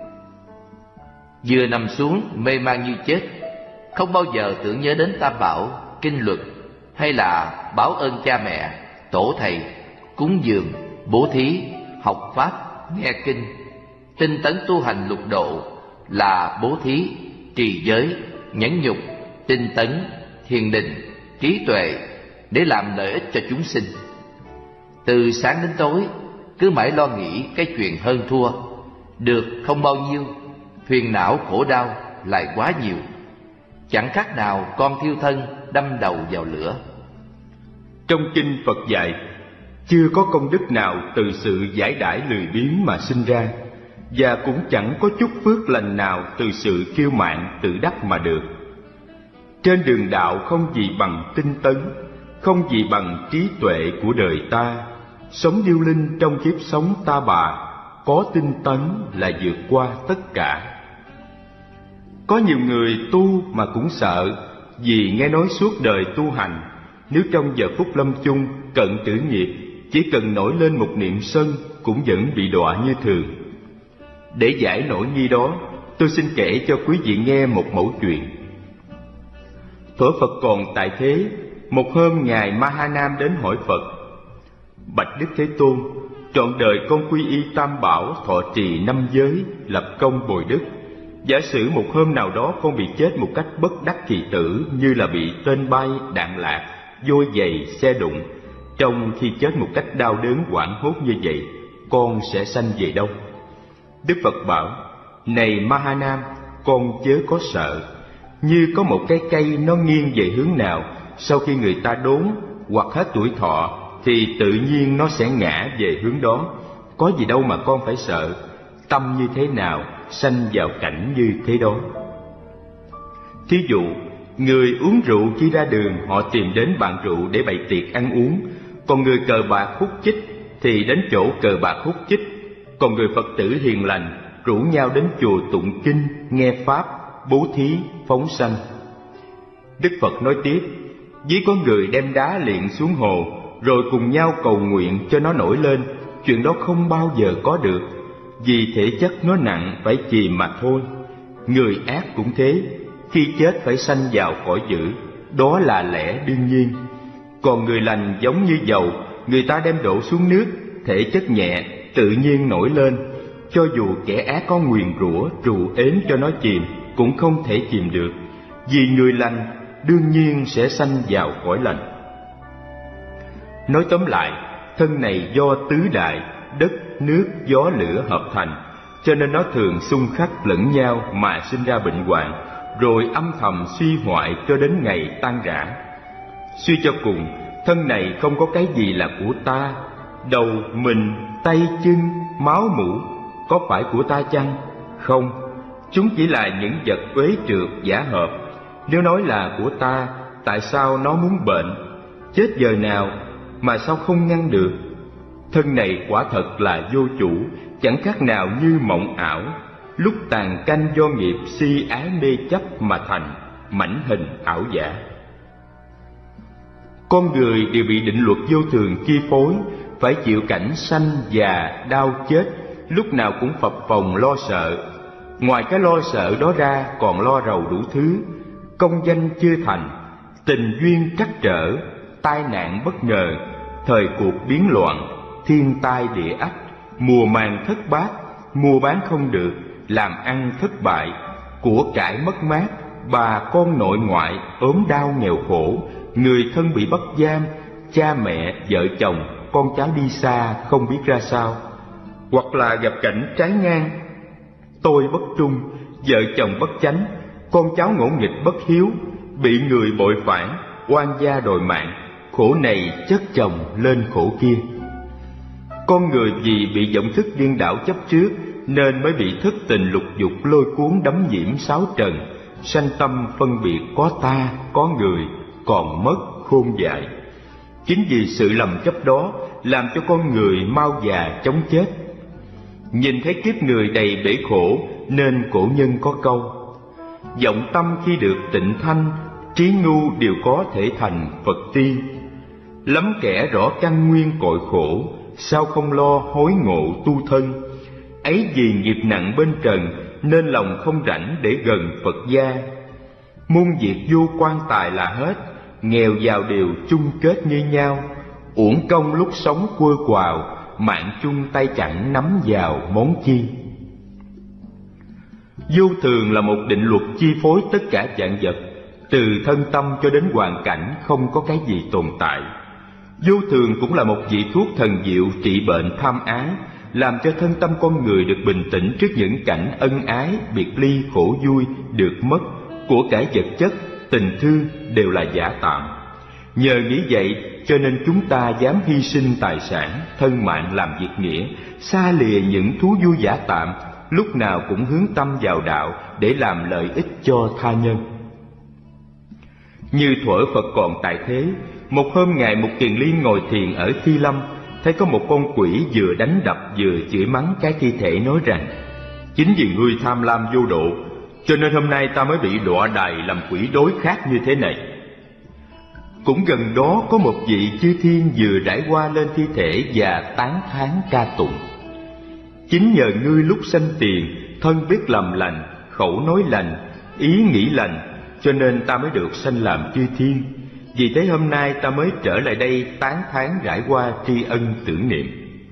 Vừa nằm xuống mê man như chết, không bao giờ tưởng nhớ đến Tam Bảo, kinh luật, hay là báo ơn cha mẹ, tổ thầy, cúng dường, bố thí, học pháp, nghe kinh, tinh tấn tu hành lục độ là bố thí, trì giới, nhẫn nhục, tinh tấn, thiền định, trí tuệ, để làm lợi ích cho chúng sinh. Từ sáng đến tối cứ mãi lo nghĩ cái chuyện hơn thua, được không bao nhiêu, phiền não khổ đau lại quá nhiều, chẳng khác nào con thiêu thân đâm đầu vào lửa. Trong kinh Phật dạy, chưa có công đức nào từ sự giải đãi lười biếng mà sinh ra, và cũng chẳng có chút phước lành nào từ sự kiêu mạn tự đắc mà được. Trên đường đạo không gì bằng tinh tấn, không gì bằng trí tuệ của đời ta. Sống điêu linh trong kiếp sống ta bà, có tinh tấn là vượt qua tất cả. Có nhiều người tu mà cũng sợ, vì nghe nói suốt đời tu hành, nếu trong giờ phút lâm chung cận tử nghiệp, chỉ cần nổi lên một niệm sân cũng vẫn bị đọa như thường. Để giải nỗi nghi đó, tôi xin kể cho quý vị nghe một mẩu chuyện. Thuở Phật còn tại thế, một hôm Ngài Mahanam đến hỏi Phật: Bạch Đức Thế Tôn, trọn đời con quy y Tam Bảo, thọ trì năm giới, lập công bồi đức. Giả sử một hôm nào đó con bị chết một cách bất đắc kỳ tử, như là bị tên bay, đạn lạc, vôi giày, xe đụng. Trong khi chết một cách đau đớn hoảng hốt như vậy, con sẽ sanh về đâu? Đức Phật bảo: Này Mahanam, con chớ có sợ. Như có một cái cây nó nghiêng về hướng nào, sau khi người ta đốn hoặc hết tuổi thọ, thì tự nhiên nó sẽ ngã về hướng đó. Có gì đâu mà con phải sợ. Tâm như thế nào, sanh vào cảnh như thế đó. Thí dụ, người uống rượu khi ra đường, họ tìm đến bàn rượu để bày tiệc ăn uống. Còn người cờ bạc hút chích thì đến chỗ cờ bạc hút chích. Còn người Phật tử hiền lành rủ nhau đến chùa tụng kinh, nghe pháp, bố thí, phóng sanh. Đức Phật nói tiếp: Ví có người đem đá liệng xuống hồ, rồi cùng nhau cầu nguyện cho nó nổi lên. Chuyện đó không bao giờ có được, vì thể chất nó nặng, phải chìm mà thôi. Người ác cũng thế, khi chết phải sanh vào cõi dữ, đó là lẽ đương nhiên. Còn người lành giống như dầu, người ta đem đổ xuống nước, thể chất nhẹ, tự nhiên nổi lên. Cho dù kẻ ác có nguyền rủa, trù ếm cho nó chìm, cũng không thể chìm được, vì người lành đương nhiên sẽ sanh vào cõi lành. Nói tóm lại, thân này do tứ đại, đất, nước, gió, lửa hợp thành, cho nên nó thường xung khắc lẫn nhau mà sinh ra bệnh hoạn, rồi âm thầm suy hoại cho đến ngày tan rã. Suy cho cùng, thân này không có cái gì là của ta. Đầu, mình, tay, chân, máu, mũ có phải của ta chăng? Không, chúng chỉ là những vật uế trượt giả hợp. Nếu nói là của ta, tại sao nó muốn bệnh? Chết giờ nào mà sao không ngăn được? Thân này quả thật là vô chủ, chẳng khác nào như mộng ảo, lúc tàn canh do nghiệp si ái mê chấp mà thành, mảnh hình ảo giả. Con người đều bị định luật vô thường chi phối, phải chịu cảnh sanh già đau chết, lúc nào cũng phập phồng lo sợ. Ngoài cái lo sợ đó ra còn lo rầu đủ thứ: công danh chưa thành, tình duyên trắc trở, tai nạn bất ngờ, thời cuộc biến loạn, thiên tai địa ách, mùa màng thất bát, mua bán không được, làm ăn thất bại, của cải mất mát, bà con nội ngoại ốm đau nghèo khổ, người thân bị bắt giam, cha mẹ, vợ chồng, con cháu đi xa không biết ra sao. Hoặc là gặp cảnh trái ngang, tôi bất trung, vợ chồng bất chánh, con cháu ngỗ nghịch bất hiếu, bị người bội phản, oan gia đòi mạng, khổ này chất chồng lên khổ kia. Con người vì bị vọng thức điên đảo chấp trước nên mới bị thất tình lục dục lôi cuốn đắm nhiễm sáu trần, sanh tâm phân biệt có ta, có người, còn mất khôn dại. Chính vì sự lầm chấp đó làm cho con người mau già chóng chết. Nhìn thấy kiếp người đầy bể khổ nên cổ nhân có câu: vọng tâm khi được tịnh thanh, trí ngu đều có thể thành Phật ti. Lắm kẻ rõ căn nguyên cội khổ, sao không lo hối ngộ tu thân. Ấy vì nghiệp nặng bên trần nên lòng không rảnh để gần Phật gia. Muôn việc vô quan tài là hết, nghèo giàu đều chung kết như nhau. Uổng công lúc sống quơ quào, mạng chung tay chẳng nắm vào món chi. Vô thường là một định luật chi phối tất cả vạn vật, từ thân tâm cho đến hoàn cảnh không có cái gì tồn tại. Vô thường cũng là một vị thuốc thần diệu trị bệnh tham ái, làm cho thân tâm con người được bình tĩnh trước những cảnh ân ái, biệt ly, khổ vui, được mất, của cải vật chất, tình thương đều là giả tạm. Nhờ nghĩ vậy cho nên chúng ta dám hy sinh tài sản, thân mạng làm việc nghĩa, xa lìa những thú vui giả tạm, lúc nào cũng hướng tâm vào đạo để làm lợi ích cho tha nhân. Như thuở Phật còn tại thế, một hôm Ngài Mục Kiền Liên ngồi thiền ở Thi Lâm, thấy có một con quỷ vừa đánh đập vừa chửi mắng cái thi thể, nói rằng: chính vì ngươi tham lam vô độ, cho nên hôm nay ta mới bị đọa đày làm quỷ đối khác như thế này. Cũng gần đó có một vị chư thiên vừa trải qua lên thi thể và tán thán ca tụng: chính nhờ ngươi lúc sanh tiền, thân biết làm lành, khẩu nói lành, ý nghĩ lành, cho nên ta mới được sanh làm chư thiên. Vì thế hôm nay ta mới trở lại đây tán thán rải qua tri ân tưởng niệm.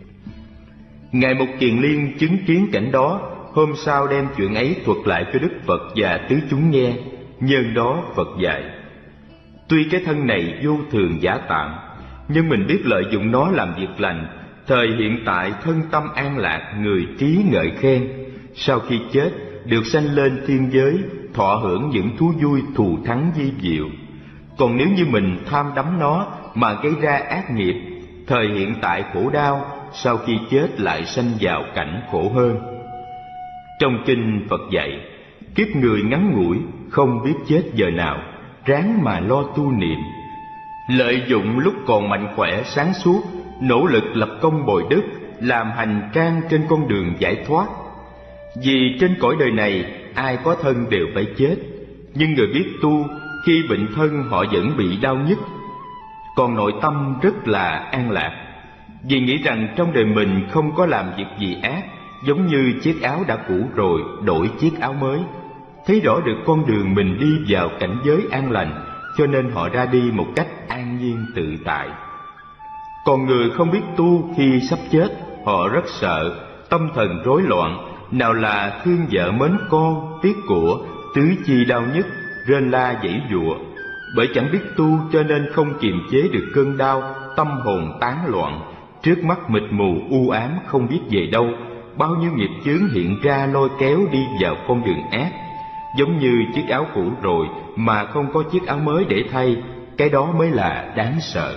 Ngài Mục Kiền Liên chứng kiến cảnh đó, hôm sau đem chuyện ấy thuật lại cho Đức Phật và tứ chúng nghe. Nhân đó Phật dạy: tuy cái thân này vô thường giả tạm, nhưng mình biết lợi dụng nó làm việc lành. Thời hiện tại thân tâm an lạc, người trí ngợi khen, sau khi chết được sanh lên thiên giới, thọ hưởng những thú vui thù thắng vi diệu. Còn nếu như mình tham đắm nó mà gây ra ác nghiệp, thời hiện tại khổ đau, sau khi chết lại sanh vào cảnh khổ hơn. Trong kinh Phật dạy, kiếp người ngắn ngủi, không biết chết giờ nào, ráng mà lo tu niệm. Lợi dụng lúc còn mạnh khỏe sáng suốt, nỗ lực lập công bồi đức, làm hành trang trên con đường giải thoát. Vì trên cõi đời này, ai có thân đều phải chết, nhưng người biết tu, khi bệnh thân họ vẫn bị đau nhức, còn nội tâm rất là an lạc. Vì nghĩ rằng trong đời mình không có làm việc gì ác, giống như chiếc áo đã cũ rồi đổi chiếc áo mới. Thấy rõ được con đường mình đi vào cảnh giới an lành, cho nên họ ra đi một cách an nhiên tự tại. Còn người không biết tu, khi sắp chết họ rất sợ, tâm thần rối loạn, nào là thương vợ mến con, tiếc của, tứ chi đau nhức, rên la giãy giụa. Bởi chẳng biết tu cho nên không kiềm chế được cơn đau, tâm hồn tán loạn, trước mắt mịt mù u ám không biết về đâu. Bao nhiêu nghiệp chướng hiện ra lôi kéo đi vào con đường ác. Giống như chiếc áo cũ rồi mà không có chiếc áo mới để thay, cái đó mới là đáng sợ.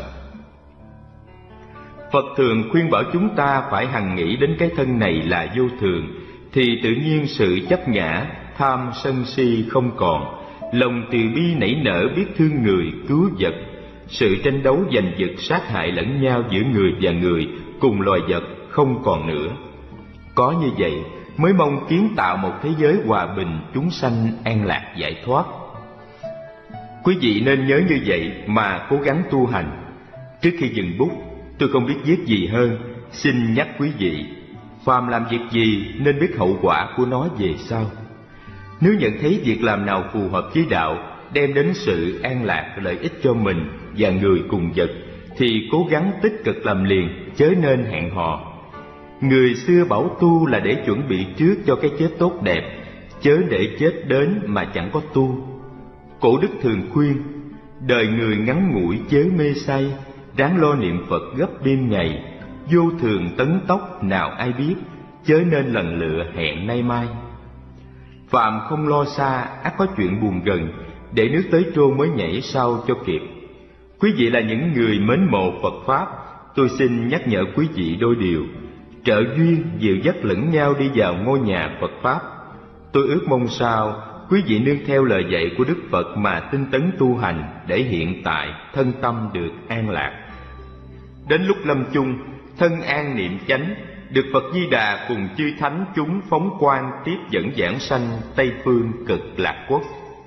Phật thường khuyên bảo chúng ta phải hằng nghĩ đến cái thân này là vô thường, thì tự nhiên sự chấp ngã, tham sân si không còn, lòng từ bi nảy nở biết thương người, cứu vật. Sự tranh đấu giành giật sát hại lẫn nhau giữa người và người, cùng loài vật không còn nữa. Có như vậy mới mong kiến tạo một thế giới hòa bình, chúng sanh an lạc giải thoát. Quý vị nên nhớ như vậy mà cố gắng tu hành. Trước khi dừng bút, tôi không biết viết gì hơn, xin nhắc quý vị, phàm làm việc gì nên biết hậu quả của nó về sau. Nếu nhận thấy việc làm nào phù hợp với đạo, đem đến sự an lạc, lợi ích cho mình và người cùng vật, thì cố gắng tích cực làm liền, chớ nên hẹn hò. Người xưa bảo tu là để chuẩn bị trước cho cái chết tốt đẹp, chớ để chết đến mà chẳng có tu. Cổ đức thường khuyên, đời người ngắn ngủi chớ mê say, ráng lo niệm Phật gấp đêm ngày, vô thường tấn tốc nào ai biết, chớ nên lần lựa hẹn nay mai. Phạm không lo xa, ắt có chuyện buồn gần, để nước tới trôn mới nhảy sau cho kịp. Quý vị là những người mến mộ Phật Pháp, tôi xin nhắc nhở quý vị đôi điều: trợ duyên, dìu dắt lẫn nhau đi vào ngôi nhà Phật Pháp. Tôi ước mong sao quý vị nương theo lời dạy của Đức Phật mà tinh tấn tu hành, để hiện tại thân tâm được an lạc. Đến lúc lâm chung, thân an niệm chánh, được Phật Di Đà cùng chư thánh chúng phóng quang tiếp dẫn giảng sanh Tây phương cực lạc quốc.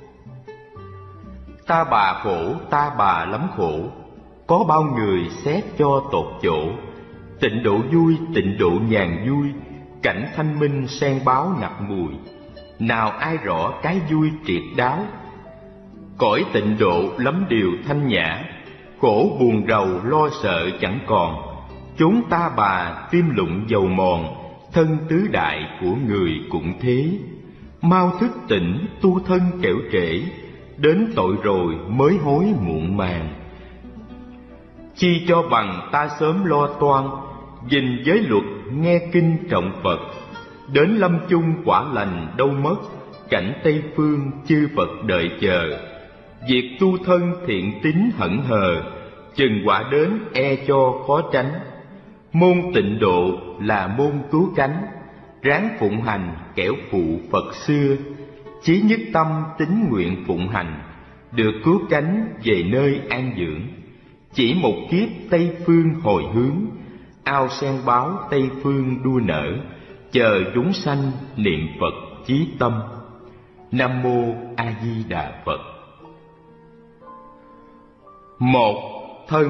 Ta bà khổ, ta bà lắm khổ, có bao người xét cho tột chỗ. Tịnh độ vui, tịnh độ nhàn vui, cảnh thanh minh sen báo nặc mùi. Nào ai rõ cái vui triệt đáo, cõi tịnh độ lắm điều thanh nhã. Khổ buồn rầu lo sợ chẳng còn, chốn ta bà tim lụng dầu mòn. Thân tứ đại của người cũng thế, mau thức tỉnh tu thân kẻo trễ, đến tội rồi mới hối muộn màng. Chi cho bằng ta sớm lo toan, gìn giới luật nghe kinh trọng Phật. Đến lâm chung quả lành đâu mất, cảnh Tây phương chư Phật đợi chờ. Việc tu thân thiện tín hững hờ, chừng quả đến e cho khó tránh. Môn tịnh độ là môn cứu cánh, ráng phụng hành kẻo phụ Phật xưa. Chí nhất tâm tín nguyện phụng hành, được cứu cánh về nơi an dưỡng. Chỉ một kiếp Tây phương hồi hướng, ao sen báo Tây phương đua nở. Chờ chúng sanh niệm Phật chí tâm. Nam mô A Di Đà Phật. Một, thân.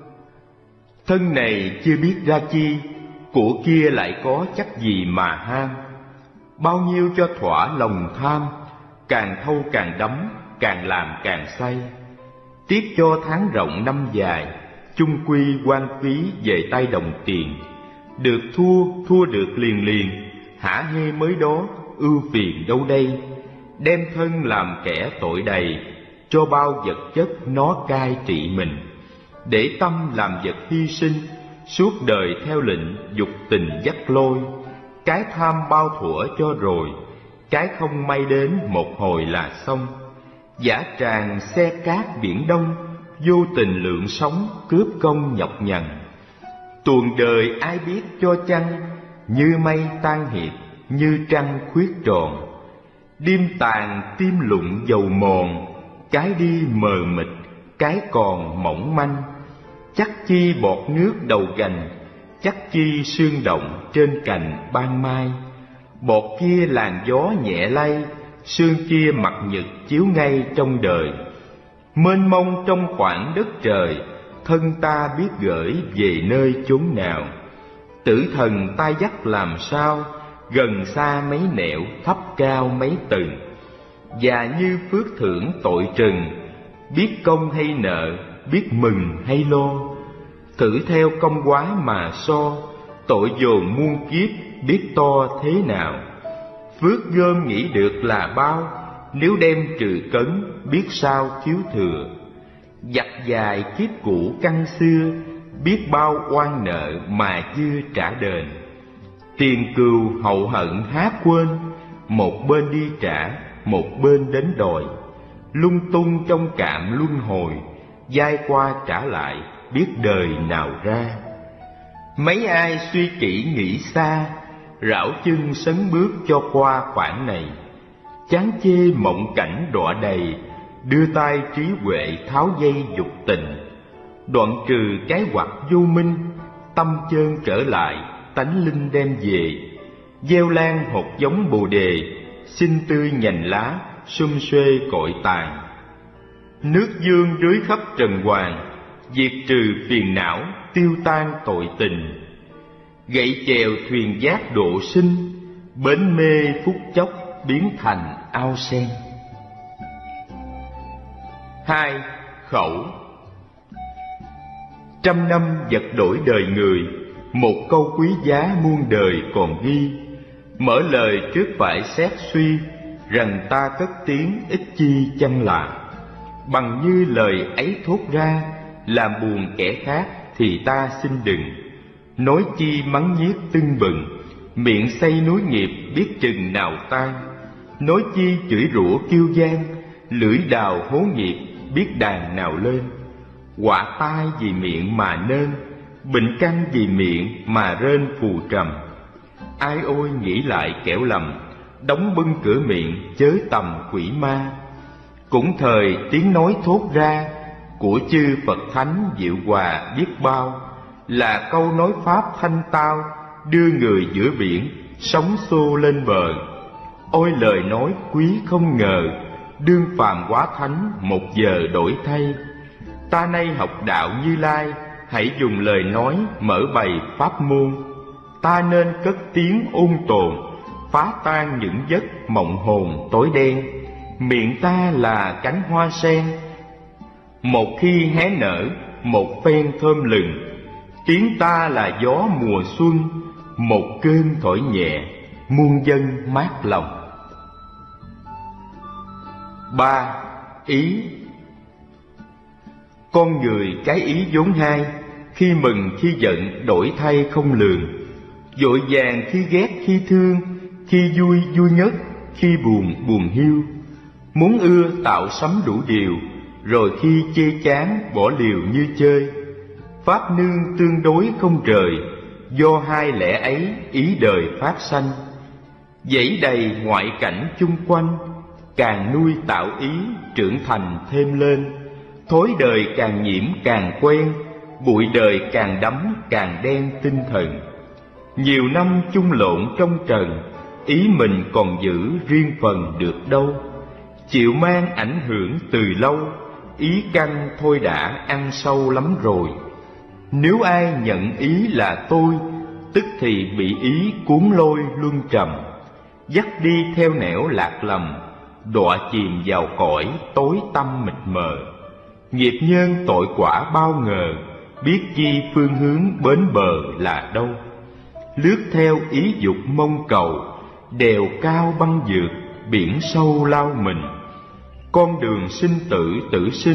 Thân này chưa biết ra chi, của kia lại có chắc gì mà ham. Bao nhiêu cho thỏa lòng tham, càng thâu càng đắm, càng làm càng say. Tiếc cho tháng rộng năm dài, chung quy quan phí về tay đồng tiền. Được thua, thua được liền liền, hả hê mới đó, ưu phiền đâu đây. Đem thân làm kẻ tội đầy, cho bao vật chất nó cai trị mình. Để tâm làm vật hy sinh, suốt đời theo lệnh dục tình dắt lôi. Cái tham bao thuở cho rồi, cái không may đến một hồi là xong. Giả tràng xe cát biển đông, vô tình lượng sống cướp công nhọc nhằn. Tuồng đời ai biết cho chăng, như mây tan hiệp, như trăng khuyết tròn. Đêm tàn tim lụng dầu mòn, cái đi mờ mịt, cái còn mỏng manh. Chắc chi bọt nước đầu gành, chắc chi sương động trên cành ban mai. Bọt kia làn gió nhẹ lay, sương kia mặt nhật chiếu ngay trong đời. Mênh mông trong khoảng đất trời, thân ta biết gửi về nơi chốn nào. Tử thần ta dắt làm sao, gần xa mấy nẻo, thấp cao mấy tầng. Và như phước thưởng tội trừng, biết công hay nợ, biết mừng hay lo. Thử theo công quái mà so, tội dồn muôn kiếp biết to thế nào. Phước gom nghĩ được là bao, nếu đem trừ cấn biết sao thiếu thừa. Giặt dài kiếp cũ căn xưa, biết bao oan nợ mà chưa trả đền. Tiền cừu hậu hận há quên, một bên đi trả, một bên đến đòi. Lung tung trong cạm luân hồi, dai qua trả lại, biết đời nào ra. Mấy ai suy kỹ nghĩ xa, rảo chân sấn bước cho qua khoảng này. Chán chê mộng cảnh đọa đầy, đưa tay trí huệ tháo dây dục tình. Đoạn trừ cái hoặc vô minh, tâm chơn trở lại, tánh linh đem về. Gieo lan hột giống bồ đề, xinh tươi nhành lá, sum xuê cội tàn. Nước dương rưới khắp trần hoàng, diệt trừ phiền não, tiêu tan tội tình. Gậy chèo thuyền giác độ sinh, bến mê phút chốc biến thành ao sen. Hai, khẩu. Trăm năm vật đổi đời người, một câu quý giá muôn đời còn ghi. Mở lời trước phải xét suy, rằng ta cất tiếng ít chi chăng là. Bằng như lời ấy thốt ra, làm buồn kẻ khác thì ta xin đừng. Nói chi mắng nhiếc tưng bừng, miệng xây núi nghiệp biết chừng nào tan. Nói chi chửi rủa kiêu gian, lưỡi đào hố nghiệp biết đàn nào lên. Họa tai vì miệng mà nên, bệnh căn vì miệng mà rên phù trầm. Ai ôi nghĩ lại kẻo lầm, đóng bưng cửa miệng chớ tầm quỷ ma. Cũng thời tiếng nói thốt ra, của chư Phật Thánh diệu hòa biết bao. Là câu nói pháp thanh tao, đưa người giữa biển, sóng xô lên bờ. Ôi lời nói quý không ngờ, đương phàm quá thánh một giờ đổi thay. Ta nay học đạo Như Lai, hãy dùng lời nói mở bày pháp môn. Ta nên cất tiếng ôn tồn, phá tan những giấc mộng hồn tối đen. Miệng ta là cánh hoa sen, một khi hé nở một phen thơm lừng. Tiếng ta là gió mùa xuân, một cơn thổi nhẹ muôn dân mát lòng. Ba. Ý. Con người cái ý vốn hai, khi mừng khi giận đổi thay không lường. Vội vàng khi ghét khi thương, khi vui vui nhất, khi buồn buồn hiu. Muốn ưa tạo sắm đủ điều, rồi khi chê chán bỏ liều như chơi. Pháp nương tương đối không rời, do hai lẽ ấy ý đời phát sanh. Dãy đầy ngoại cảnh chung quanh, càng nuôi tạo ý trưởng thành thêm lên. Thối đời càng nhiễm càng quen, bụi đời càng đắm càng đen tinh thần. Nhiều năm chung lộn trong trần, ý mình còn giữ riêng phần được đâu. Chịu mang ảnh hưởng từ lâu, ý căn thôi đã ăn sâu lắm rồi. Nếu ai nhận ý là tôi, tức thì bị ý cuốn lôi luân trầm, dắt đi theo nẻo lạc lầm, đọa chìm vào cõi tối tăm mịt mờ. Nghiệp nhân tội quả bao ngờ, biết chi phương hướng bến bờ là đâu. Lướt theo ý dục mong cầu, đèo cao băng vượt, biển sâu lao mình. Con đường sinh tử tử sinh,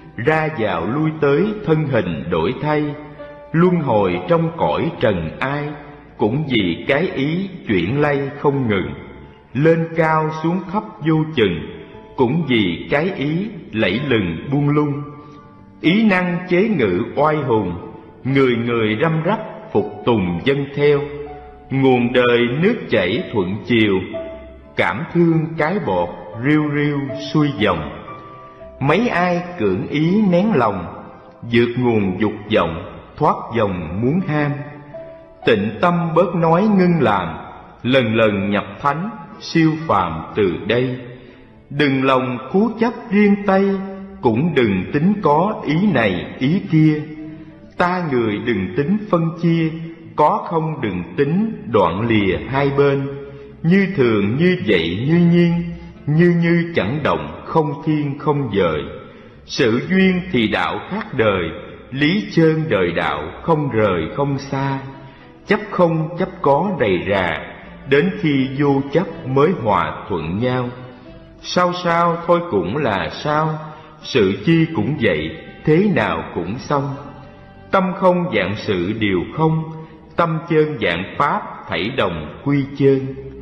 ra vào lui tới thân hình đổi thay. Luân hồi trong cõi trần ai, cũng vì cái ý chuyển lay không ngừng. Lên cao xuống thấp vô chừng, cũng vì cái ý lẫy lừng buông lung. Ý năng chế ngự oai hùng, người người răm rắp phục tùng dân theo. Nguồn đời nước chảy thuận chiều, cảm thương cái bọt riu riu xuôi dòng. Mấy ai cưỡng ý nén lòng, vượt nguồn dục vọng thoát dòng muốn ham. Tịnh tâm bớt nói ngưng làm, lần lần nhập thánh siêu phàm từ đây. Đừng lòng cố chấp riêng tay, cũng đừng tính có ý này ý kia. Ta người đừng tính phân chia, có không đừng tính đoạn lìa hai bên. Như thường như vậy như nhiên, như như chẳng động không thiên không dời. Sự duyên thì đạo khác đời, lý chơn đời đạo không rời không xa. Chấp không chấp có đầy rà, đến khi vô chấp mới hòa thuận nhau. Sao sao thôi cũng là sao, sự chi cũng vậy, thế nào cũng xong. Tâm không dạng sự điều không, tâm chơn dạng pháp thảy đồng quy chơn.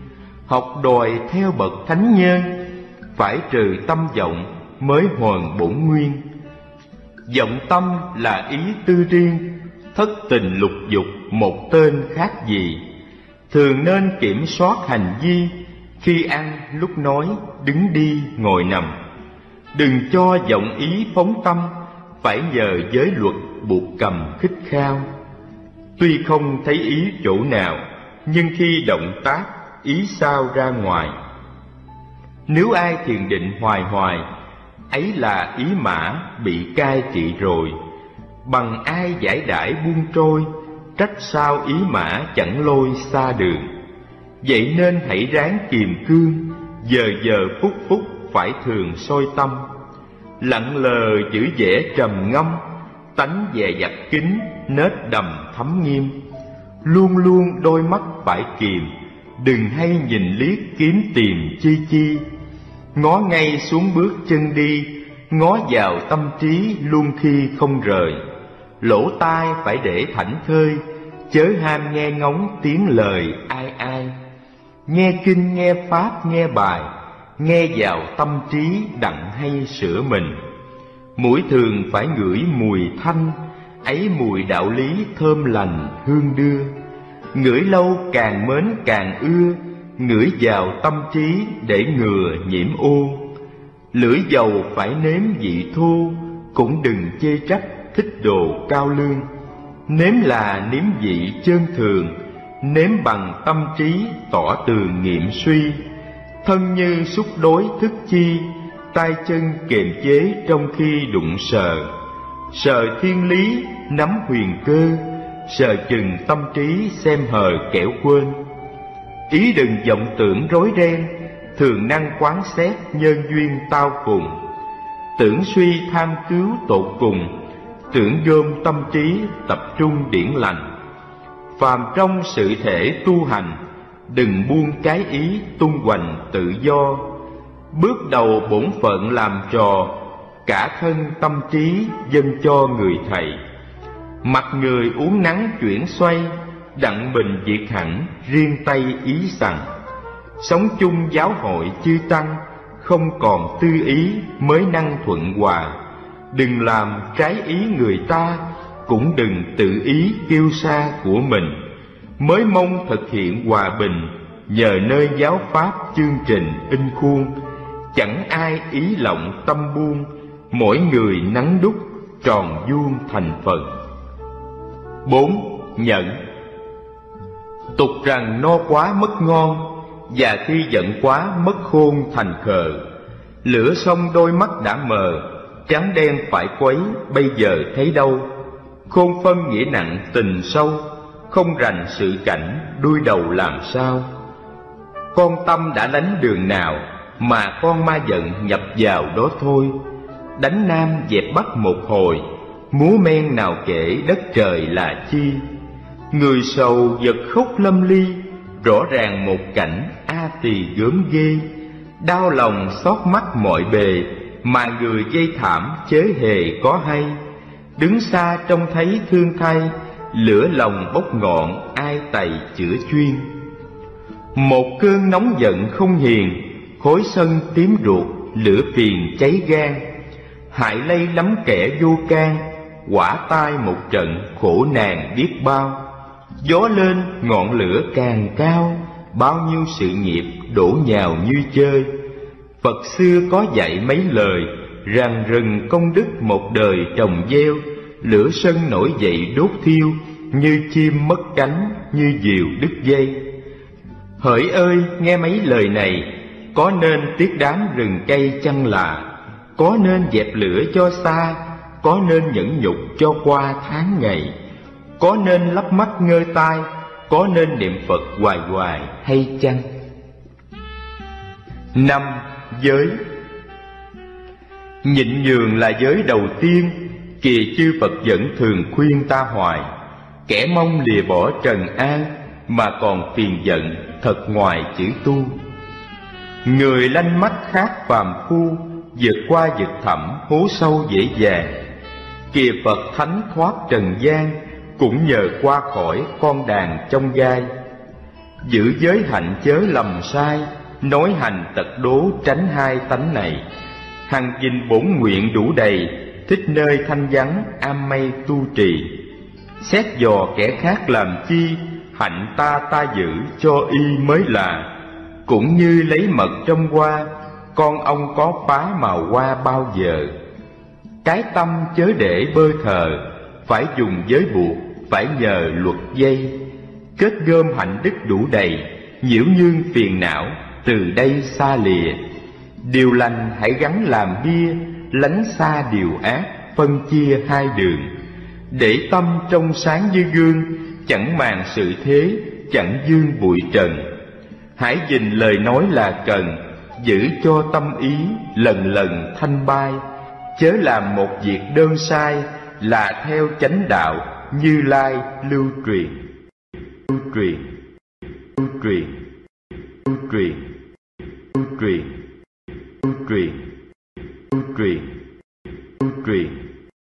Học đòi theo bậc thánh nhân, phải trừ tâm vọng mới hoàn bổn nguyên. Vọng tâm là ý tư riêng, thất tình lục dục một tên khác gì. Thường nên kiểm soát hành vi, khi ăn lúc nói, đứng đi ngồi nằm. Đừng cho vọng ý phóng tâm, phải nhờ giới luật buộc cầm khích khao. Tuy không thấy ý chỗ nào, nhưng khi động tác ý sao ra ngoài. Nếu ai thiền định hoài hoài, ấy là ý mã bị cai trị rồi. Bằng ai giải đãi buông trôi, trách sao ý mã chẳng lôi xa đường. Vậy nên hãy ráng kiềm cương, giờ giờ phút phút phải thường soi tâm. Lặng lờ giữ vẻ trầm ngâm, tánh dè dặt kín, nết đầm thấm nghiêm. Luôn luôn đôi mắt phải kìm, đừng hay nhìn liếc kiếm tìm chi chi. Ngó ngay xuống bước chân đi, ngó vào tâm trí luôn khi không rời. Lỗ tai phải để thảnh thơi, chớ ham nghe ngóng tiếng lời ai ai. Nghe kinh nghe pháp nghe bài, nghe vào tâm trí đặng hay sửa mình. Mũi thường phải ngửi mùi thanh, ấy mùi đạo lý thơm lành hương đưa. Ngửi lâu càng mến càng ưa, ngửi vào tâm trí để ngừa nhiễm ô. Lưỡi dầu phải nếm vị thô, cũng đừng chê trách thích đồ cao lương. Nếm là nếm vị chơn thường, nếm bằng tâm trí tỏ tường nghiệm suy. Thân như xúc đối thức chi, tay chân kềm chế trong khi đụng sờ. Sờ thiên lý nắm huyền cơ, sờ chừng tâm trí xem hờ kẻo quên. Ý đừng vọng tưởng rối ren, thường năng quán xét nhân duyên tao cùng. Tưởng suy tham cứu tột cùng, tưởng gom tâm trí tập trung điển lành. Phàm trong sự thể tu hành, đừng buông cái ý tung hoành tự do. Bước đầu bổn phận làm trò, cả thân tâm trí dâng cho người thầy. Mặt người uống nắng chuyển xoay, đặng bình diệt hẳn riêng tay ý rằng. Sống chung giáo hội chư tăng, không còn tư ý mới năng thuận hòa. Đừng làm trái ý người ta, cũng đừng tự ý kiêu sa của mình. Mới mong thực hiện hòa bình, nhờ nơi giáo pháp chương trình in khuôn. Chẳng ai ý lộng tâm buông, mỗi người nắng đúc tròn vuông thành phần. Bốn. Nhẫn. Tục rằng no quá mất ngon, và khi giận quá mất khôn thành khờ. Lửa xong đôi mắt đã mờ, trắng đen phải quấy bây giờ thấy đâu. Khôn phân nghĩa nặng tình sâu, không rành sự cảnh đuôi đầu làm sao. Con tâm đã đánh đường nào, mà con ma giận nhập vào đó thôi. Đánh nam dẹp bắc một hồi, múa men nào kể đất trời là chi. Người sầu giật khóc lâm ly, rõ ràng một cảnh a tỳ gớm ghê. Đau lòng xót mắt mọi bề, mà người dây thảm chớ hề có hay. Đứng xa trông thấy thương thay, lửa lòng bốc ngọn ai tày chữa chuyên. Một cơn nóng giận không hiền, khối sân tím ruột, lửa phiền cháy gan. Hại lây lắm kẻ vô can, quả tai một trận khổ nàng biết bao. Gió lên ngọn lửa càng cao, bao nhiêu sự nghiệp đổ nhào như chơi. Phật xưa có dạy mấy lời, rằng rừng công đức một đời trồng gieo. Lửa sân nổi dậy đốt thiêu, như chim mất cánh, như diều đứt dây. Hỡi ơi nghe mấy lời này, có nên tiếc đám rừng cây chăng là. Có nên dẹp lửa cho xa, có nên nhẫn nhục cho qua tháng ngày. Có nên lắp mắt ngơ tai, có nên niệm Phật hoài hoài hay chăng? Năm. Giới. Nhịn nhường là giới đầu tiên, kìa chư Phật vẫn thường khuyên ta hoài. Kẻ mong lìa bỏ trần an, mà còn phiền giận thật ngoài chữ tu. Người lanh mắt khác phàm phu, vượt qua vực thẳm hố sâu dễ dàng. Kìa Phật thánh thoát trần gian, cũng nhờ qua khỏi con đàn trong gai. Giữ giới hạnh chớ lầm sai, nói hành tật đố tránh hai tánh này. Hằng gìn bổn nguyện đủ đầy, thích nơi thanh vắng am mây tu trì. Xét dò kẻ khác làm chi, hạnh ta ta giữ cho y mới là. Cũng như lấy mật trong hoa, con ong có phá màu hoa bao giờ. Cái tâm chớ để bơ khờ, phải dùng giới buộc, phải nhờ luật dây. Kết gom hạnh đức đủ đầy, nhiễu nhương phiền não từ đây xa lìa. Điều lành hãy gắn làm bia, lánh xa điều ác phân chia hai đường. Để tâm trong sáng như gương, chẳng màng sự thế, chẳng dương bụi trần. Hãy gìn lời nói là cần, giữ cho tâm ý lần lần thanh bay. Chớ làm một việc đơn sai, là theo chánh đạo Như Lai lưu truyền. Lưu truyền, lưu truyền, lưu truyền, lưu truyền, lưu truyền, lưu truyền, lưu truyền.